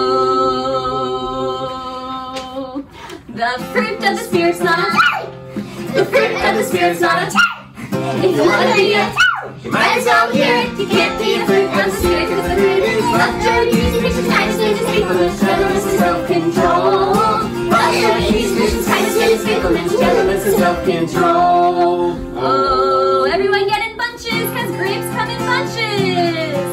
Oh, the fruit of the Spirit's not a The fruit of the Spirit's not a If you want to be a you might as well hear it. You can't be a fruit of the Spirit, because the fruit is love, joy, peace, patience, kindness, goodness, faithfulness, gentleness, and self-control. Love, joy, peace, patience, kindness, goodness, faithfulness, gentleness, and self-control. Oh, everyone get in bunches, because grapes come in bunches.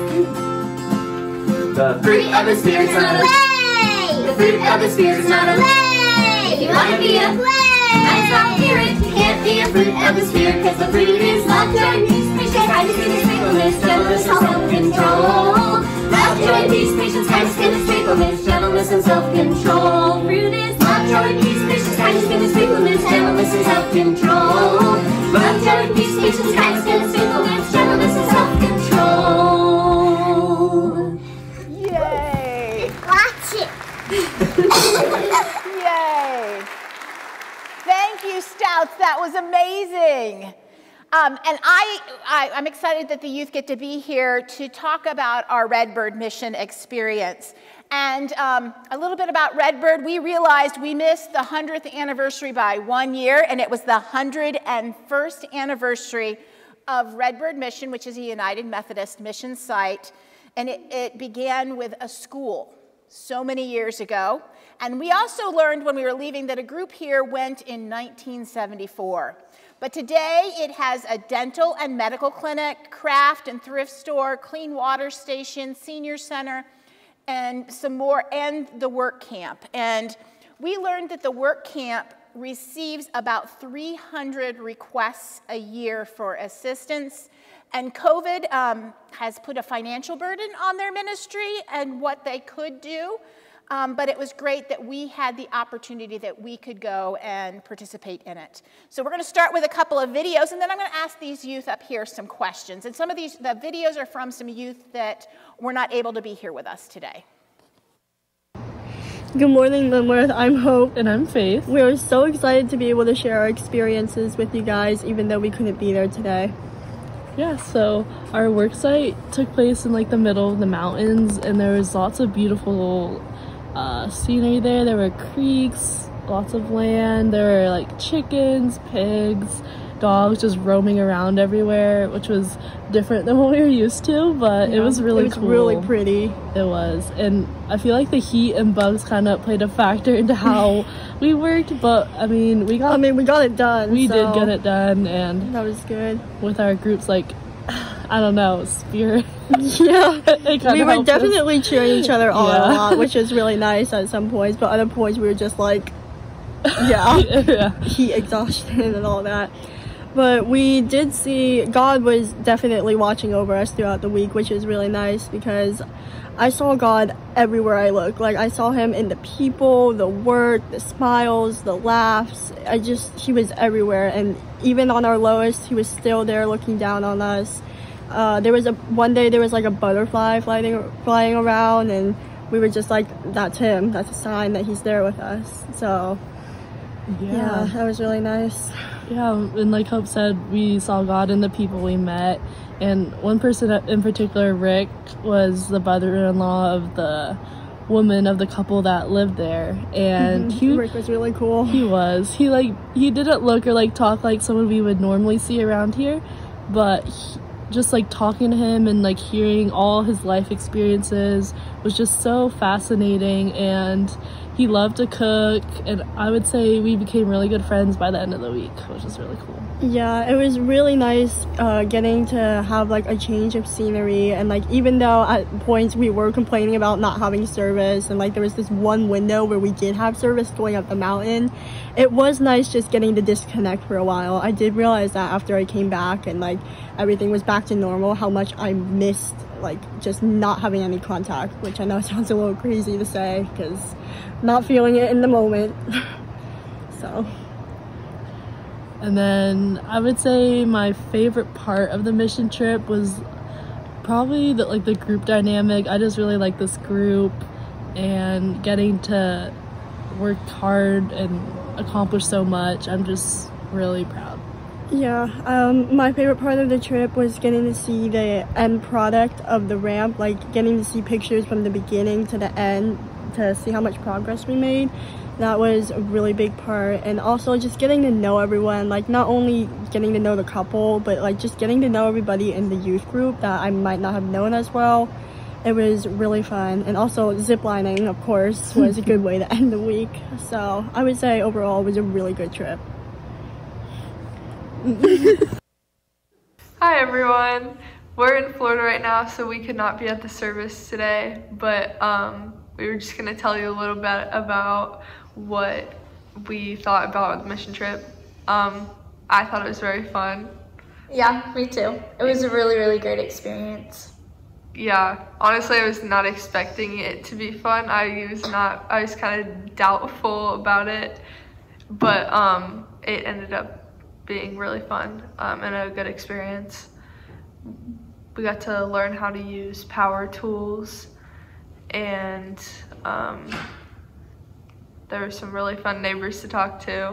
The fruit of the Spirit's not a Play. The fruit of the Spirit's not a Play. If you want to be a Play. might as well hear it. You can't be a fruit of the Spirit, because the fruit is love, joy, peace, patience, patience, kindness, goodness, faithfulness, gentleness, self-control. Love, joy, peace, patience, kindness, goodness, faithfulness, gentleness, and self-control. Fruit is love, joy, peace, patience, kindness, goodness, faithfulness, gentleness, and self-control. Love, joy, peace, patience, kindness, goodness, faithfulness, gentleness, and self-control. Yay! Watch it. Yay! Thank you, Stouts. That was amazing. Um, and I, I, I'm excited that the youth get to be here to talk about our Redbird mission experience. And um, a little bit about Redbird. We realized we missed the hundredth anniversary by one year, and it was the one hundred first anniversary of Redbird Mission, which is a United Methodist mission site. And it, it began with a school so many years ago. And we also learned when we were leaving that a group here went in nineteen seventy-four. But today it has a dental and medical clinic, craft and thrift store, clean water station, senior center, and some more, and the work camp. And we learned that the work camp receives about three hundred requests a year for assistance. And COVID um, has put a financial burden on their ministry and what they could do. Um, but it was great that we had the opportunity that we could go and participate in it. So we're going to start with a couple of videos, and then I'm going to ask these youth up here some questions. And some of these, the videos are from some youth that were not able to be here with us today. Good morning, Linworth. I'm Hope. And I'm Faith. We are so excited to be able to share our experiences with you guys, even though we couldn't be there today. Yeah, so our work site took place in like the middle of the mountains, and there was lots of beautiful uh, scenery there. There were creeks, lots of land, there were like chickens, pigs, dogs just roaming around everywhere, which was different than what we were used to, but yeah, it was really it was cool. really pretty. It was, and I feel like the heat and bugs kind of played a factor into how we worked, but I mean, we got I mean, we got it done. We so did get it done, and that was good. With our groups, like, I don't know, spirit. Yeah, we were definitely us. cheering each other on Yeah. a lot, which is really nice at some points, but other points we were just like, yeah, yeah. heat exhaustion and all that. But we did see God was definitely watching over us throughout the week, which is really nice because I saw God everywhere I looked. Like, I saw him in the people, the work, the smiles, the laughs. I just, he was everywhere. And even on our lowest, he was still there looking down on us. Uh, there was a, one day there was like a butterfly flying, flying around, and we were just like, that's him. That's a sign that he's there with us. So, yeah, yeah that was really nice. Yeah, and like Hope said, we saw God in the people we met. And one person in particular, Rick, was the brother-in-law of the woman of the couple that lived there. And mm-hmm. he Rick was really cool. He was. He like he didn't look or like talk like someone we would normally see around here, but he, just like talking to him and like hearing all his life experiences was just so fascinating. And he loved to cook, and I would say we became really good friends by the end of the week, which was really cool. Yeah, it was really nice uh, getting to have like a change of scenery, and like even though at points we were complaining about not having service, and like there was this one window where we did have service going up the mountain, it was nice just getting to disconnect for a while. I did realize that after I came back and like everything was back to normal, how much I missed like just not having any contact, which I know sounds a little crazy to say because not feeling it in the moment. So. And then I would say my favorite part of the mission trip was probably the, like the group dynamic. I just really like this group and getting to work hard and accomplish so much. I'm just really proud. Yeah, um, my favorite part of the trip was getting to see the end product of the ramp, like getting to see pictures from the beginning to the end to see how much progress we made. That was a really big part. And also just getting to know everyone, like not only getting to know the couple, but like just getting to know everybody in the youth group that I might not have known as well. It was really fun. And also ziplining, of course, was a good way to end the week. So I would say overall it was a really good trip. Hi everyone, we're in Florida right now, so we could not be at the service today, but um, we were just going to tell you a little bit about what we thought about the mission trip. Um, I thought it was very fun. Yeah, me too. It was a really, really great experience. Yeah, honestly, I was not expecting it to be fun. I was not, I was kind of doubtful about it, but um, it ended up being really fun um, and a good experience. We got to learn how to use power tools, and um, there were some really fun neighbors to talk to.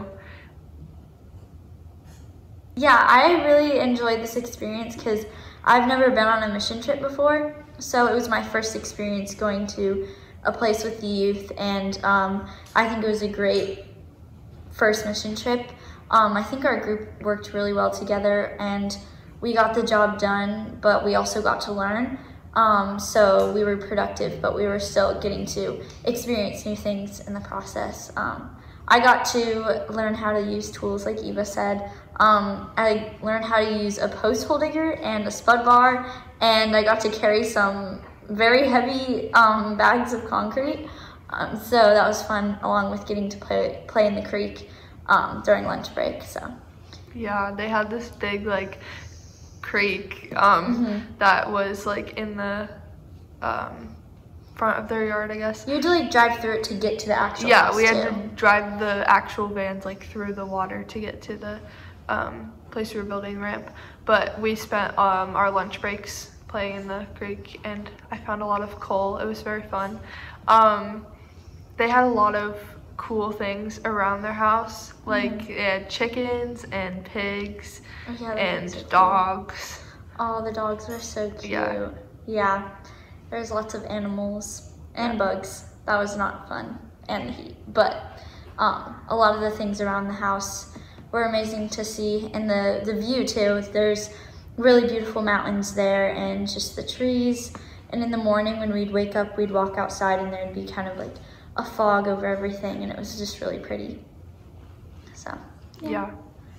Yeah, I really enjoyed this experience because I've never been on a mission trip before, so it was my first experience going to a place with the youth, and um, I think it was a great first mission trip. Um, I think our group worked really well together, and we got the job done, but we also got to learn. Um, so we were productive, but we were still getting to experience new things in the process. Um, I got to learn how to use tools, like Eva said. Um, I learned how to use a post hole digger and a spud bar, and I got to carry some very heavy um, bags of concrete. Um, so that was fun, along with getting to play play in the creek um, during lunch break. So yeah, they had this big like creek um, mm-hmm. that was like in the um, front of their yard, I guess. You had to like drive through it to get to the actual yeah house, we had too. to drive the actual vans like through the water to get to the um, place we were building the ramp. But we spent um, our lunch breaks playing in the creek, and I found a lot of coal. It was very fun. Um, they had a lot of cool things around their house, like mm-hmm. they had chickens and pigs oh, yeah, and so dogs. Oh, the dogs were so cute. Yeah. Yeah. There's lots of animals and yeah. bugs. That was not fun, and the heat. But um, a lot of the things around the house were amazing to see, and the, the view too. There's really beautiful mountains there, and just the trees. And in the morning when we'd wake up, we'd walk outside, and there'd be kind of like a fog over everything, and it was just really pretty. So yeah. yeah.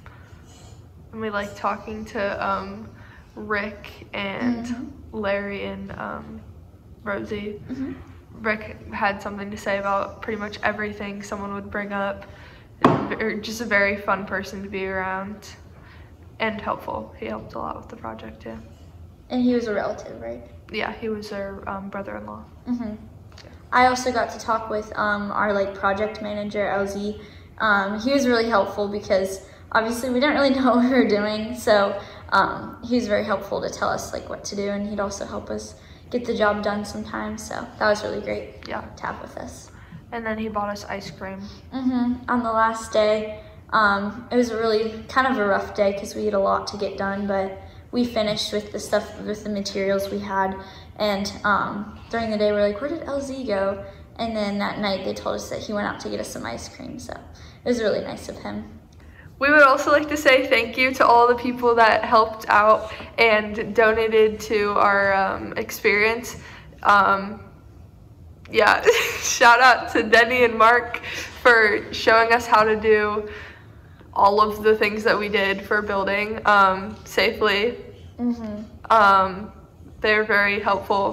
And we liked talking to um, Rick and mm-hmm. Larry and um, Rosie. Mm-hmm. Rick had something to say about pretty much everything someone would bring up. Just a very fun person to be around, and helpful. He helped a lot with the project too. And he was a relative, right? Yeah, he was their um, brother-in-law. Mm-hmm. I also got to talk with um, our like project manager, L Z. Um, he was really helpful because obviously we didn't really know what we were doing, so um, he was very helpful to tell us like what to do, and he'd also help us get the job done sometimes. So that was really great. Yeah. To have with us. And then he bought us ice cream. Mm-hmm. On the last day, um, it was a really kind of a rough day because we had a lot to get done, but we finished with the stuff, with the materials we had. And um, during the day, we were like, where did L Z go? And then that night, they told us that he went out to get us some ice cream. So it was really nice of him. We would also like to say thank you to all the people that helped out and donated to our um, experience. Um, yeah, shout out to Denny and Mark for showing us how to do all of the things that we did for building um, safely. Mm-hmm. Um, they were very helpful.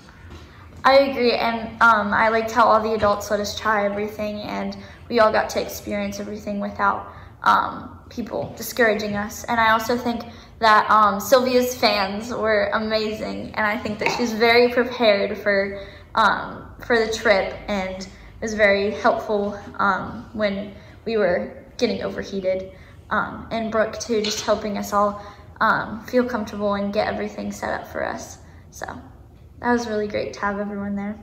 I agree, and um, I liked how all the adults let us try everything, and we all got to experience everything without um, people discouraging us. And I also think that um, Sylvia's fans were amazing, and I think that she's very prepared for um, for the trip, and was very helpful um, when we were getting overheated. Um, and Brooke too, just helping us all um, feel comfortable and get everything set up for us. So that was really great to have everyone there.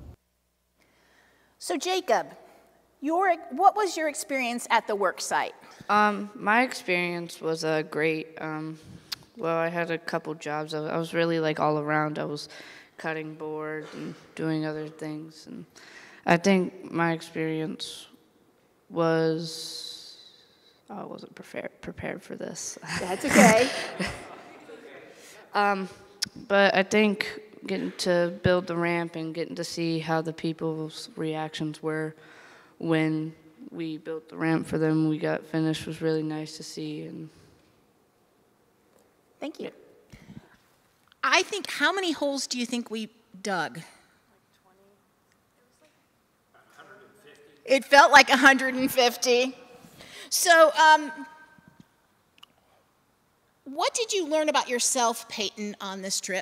So Jacob, your what was your experience at the work site? Um, my experience was uh, great. Um, well, I had a couple jobs. I, I was really like all around. I was cutting board and doing other things, and I think my experience was, oh, I wasn't prepared prepared for this. That's okay. um, but I think getting to build the ramp and getting to see how the people's reactions were when we built the ramp for them, we got finished, was really nice to see. And thank you. I think, how many holes do you think we dug? It felt like one hundred fifty. So um, what did you learn about yourself, Peyton, on this trip?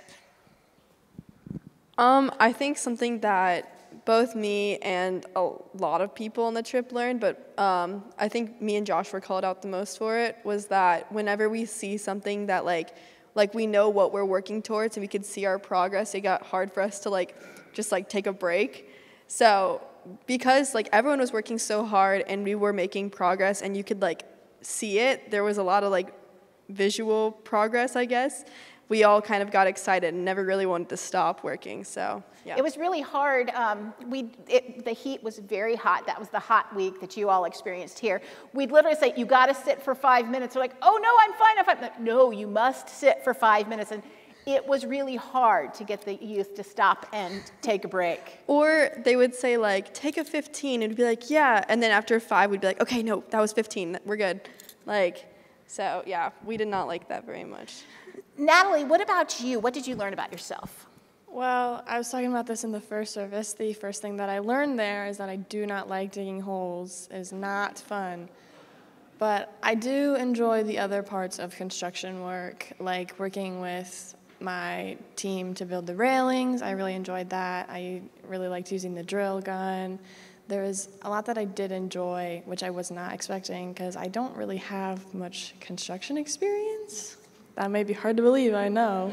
Um, I think something that both me and a lot of people on the trip learned, but um, I think me and Josh were called out the most for it, was that whenever we see something that like, like we know what we're working towards and we could see our progress, it got hard for us to like, just like take a break. So because like everyone was working so hard and we were making progress and you could like see it, there was a lot of like visual progress, I guess. We all kind of got excited and never really wanted to stop working, so yeah. It was really hard. Um, we, it, the heat was very hot. That was the hot week that you all experienced here. We'd literally say, you gotta sit for five minutes. We're like, oh no, I'm fine, I'm fine. Like, no, you must sit for five minutes. And it was really hard to get the youth to stop and take a break. Or they would say like, take a fifteen, and we'd be like, yeah. And then after five, we'd be like, okay, no, that was fifteen, we're good. Like, so yeah, we did not like that very much. Natalie, what about you? What did you learn about yourself? Well, I was talking about this in the first service. The first thing that I learned there is that I do not like digging holes. It is not fun. But I do enjoy the other parts of construction work, like working with my team to build the railings. I really enjoyed that. I really liked using the drill gun. There was a lot that I did enjoy, which I was not expecting, because I don't really have much construction experience. That may be hard to believe, I know.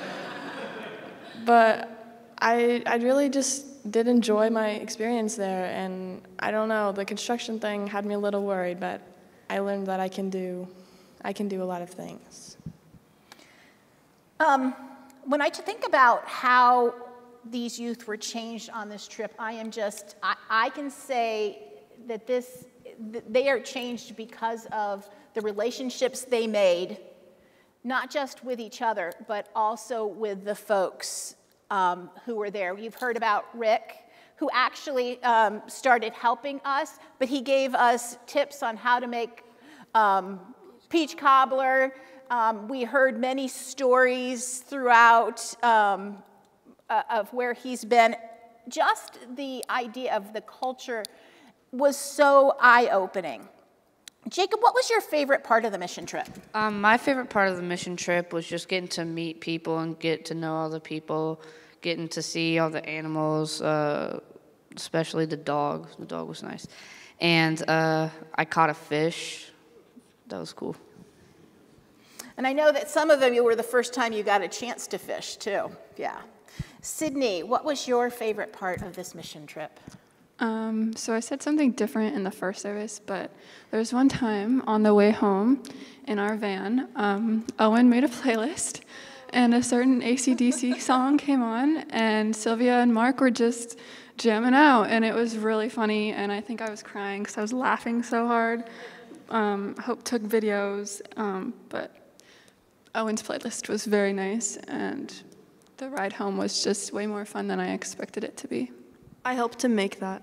But I, I really just did enjoy my experience there, and I don't know, the construction thing had me a little worried, but I learned that I can do, I can do a lot of things. Um, when I think about how these youth were changed on this trip, I am just, I, I can say that this, they are changed because of the relationships they made, not just with each other, but also with the folks um, who were there. You've heard about Rick, who actually um, started helping us, but he gave us tips on how to make um, peach cobbler. Um, we heard many stories throughout um, uh, of where he's been. Just the idea of the culture was so eye-opening. Jacob, what was your favorite part of the mission trip? Um, my favorite part of the mission trip was just getting to meet people and get to know all the people, getting to see all the animals, uh, especially the dog. The dog was nice. And uh, I caught a fish. That was cool. And I know that some of them you were the first time you got a chance to fish, too. Yeah. Sydney, what was your favorite part of this mission trip? Um, so I said something different in the first service, but there was one time on the way home in our van, um, Owen made a playlist, and a certain A C D C song came on, and Sylvia and Mark were just jamming out, and it was really funny, and I think I was crying because I was laughing so hard. Um, Hope took videos, um, but Owen's playlist was very nice, and the ride home was just way more fun than I expected it to be. I helped to make that.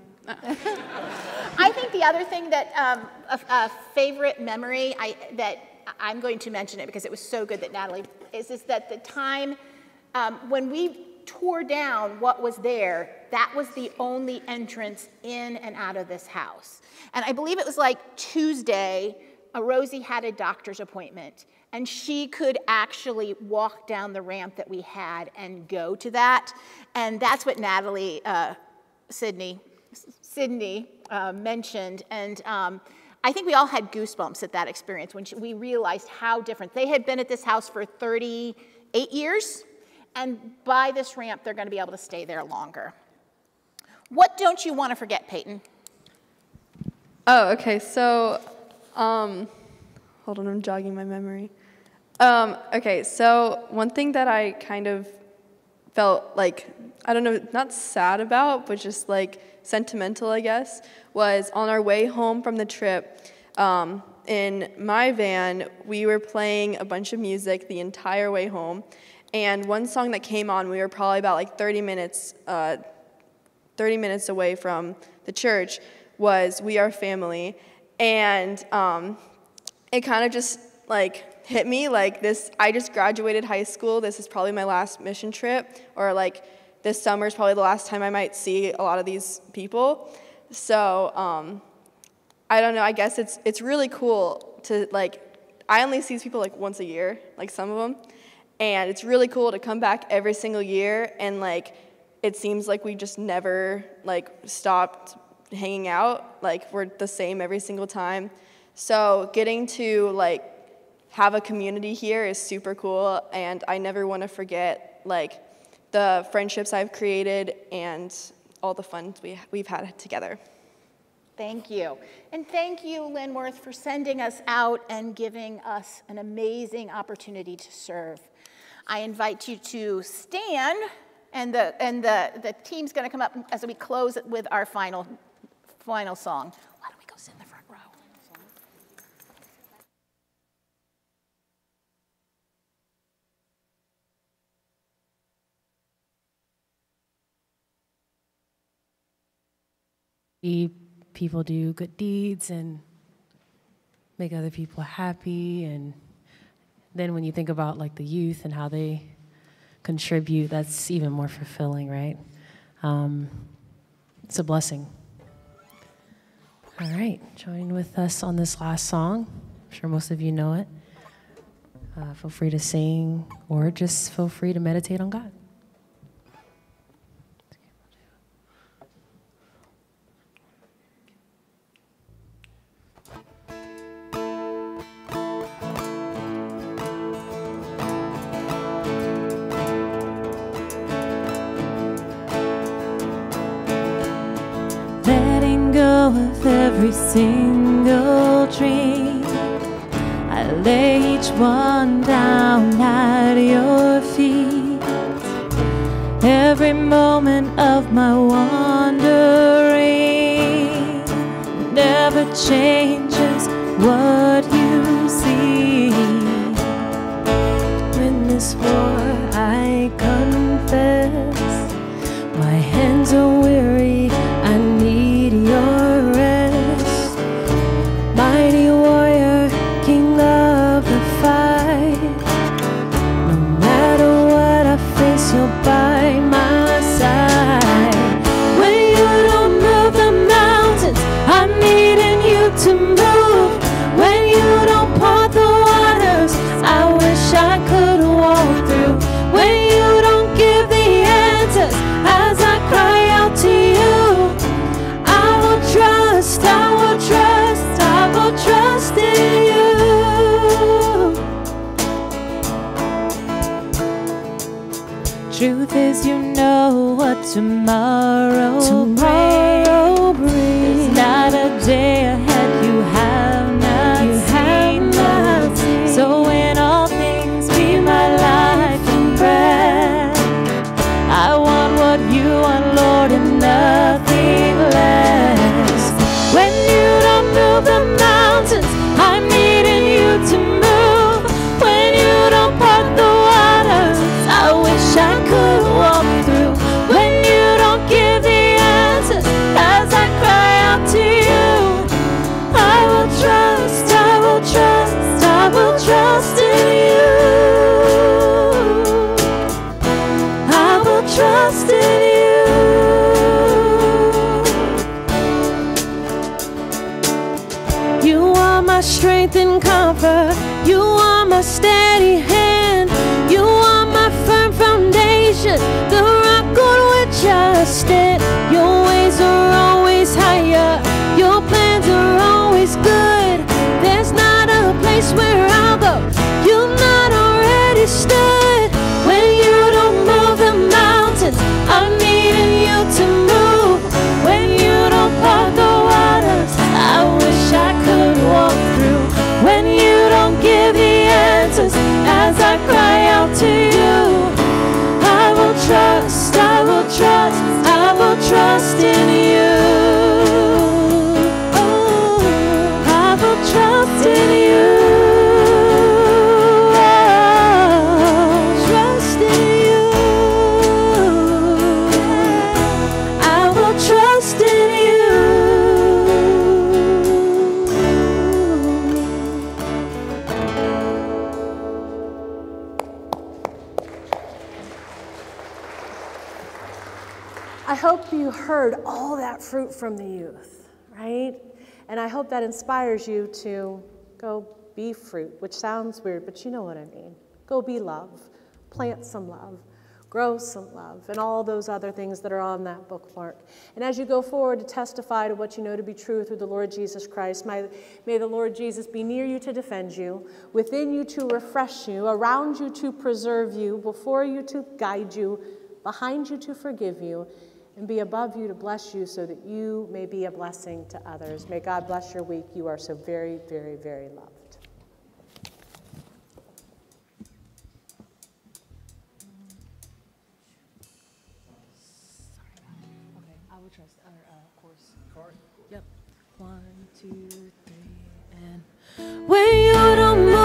I think the other thing that, um, a, a favorite memory I, that I'm going to mention it because it was so good that Natalie, is, is that the time um, when we tore down what was there, that was the only entrance in and out of this house. And I believe it was like Tuesday, uh, Rosie had a doctor's appointment, and she could actually walk down the ramp that we had and go to that. And that's what Natalie, uh, Sydney, Sydney uh, mentioned, and um, I think we all had goosebumps at that experience when she, we realized how different. They had been at this house for thirty-eight years, and by this ramp, they're going to be able to stay there longer. What don't you want to forget, Peyton? Oh, okay, so, um, hold on, I'm jogging my memory. Um, okay, so one thing that I kind of felt like, I don't know, not sad about, but just like sentimental, I guess, was on our way home from the trip, um, in my van, we were playing a bunch of music the entire way home, and one song that came on, we were probably about like thirty minutes, uh, thirty minutes away from the church, was We Are Family, and um, it kind of just like hit me like this. I just graduated high school. This is probably my last mission trip, or like this summer is probably the last time I might see a lot of these people. So um, I don't know. I guess it's it's really cool to like. I only see these people like once a year, like some of them, and it's really cool to come back every single year, and like it seems like we just never like stopped hanging out, like we're the same every single time. So getting to like have a community here is super cool, and I never want to forget like the friendships I've created and all the fun we, we've had together. Thank you. And thank you, Linworth, for sending us out and giving us an amazing opportunity to serve. I invite you to stand, and the, and the, the team's going to come up as we close it with our final, final song. Why don't we go sit in the front row? People do good deeds and make other people happy, and then when you think about like the youth and how they contribute, that's even more fulfilling, right? Um, it's a blessing. All right, join with us on this last song. I'm sure most of you know it. Uh, feel free to sing or just feel free to meditate on God. Of every single dream, I lay each one down at your feet. Every moment of my wandering never changes what you see. When this war I confess, my hands are weary, I need your rest. Mighty warrior, king of the fight, no matter what I face, you're by my side. When you don't move the mountains, I'm needing you to move. When you don't part the waters, I wish I could walk through. When you don't give the answers as I cry out to you, I will trust, I will trust, I will trust in you. Truth is, you know what tomorrow, tomorrow brings. It's not a day ahead you have not you seen. Have not seen. So in all things, be my life and breath. I want what you want, Lord, and nothing less. When you don't move the mountains, I'm needing you to move. When you don't part the waters, I wish I could walk through. When you don't give the answers as I cry out to you, I will trust, I will trust, I will trust in you. I will trust in you. You are my strength and comfort. You are my steady hand. You are my firm foundation, the rock on which I stand. Your ways are always higher. Your plans are always good. There's not a place where I'll go you've not already stood. When you don't move the mountains, I'm needing you to move. When you don't part the waters, I wish I could walk through. When you don't give the answers as I cry out to you, I will trust, I will trust, I will trust in you. Oh, I will trust in you. Oh, trust in you. I will trust in you. I hope you heard all that fruit from the youth, right? And I hope that inspires you to go be fruit, which sounds weird, but you know what I mean. Go be love. Plant some love. Grow some love, and all those other things that are on that bookmark. And as you go forward to testify to what you know to be true through the Lord Jesus Christ, may, may the Lord Jesus be near you to defend you, within you to refresh you, around you to preserve you, before you to guide you, behind you to forgive you, and be above you to bless you so that you may be a blessing to others. May God bless your week. You are so very, very, very loved. Trust our uh, course. Course. Yep. One, two, three, and when you don't move.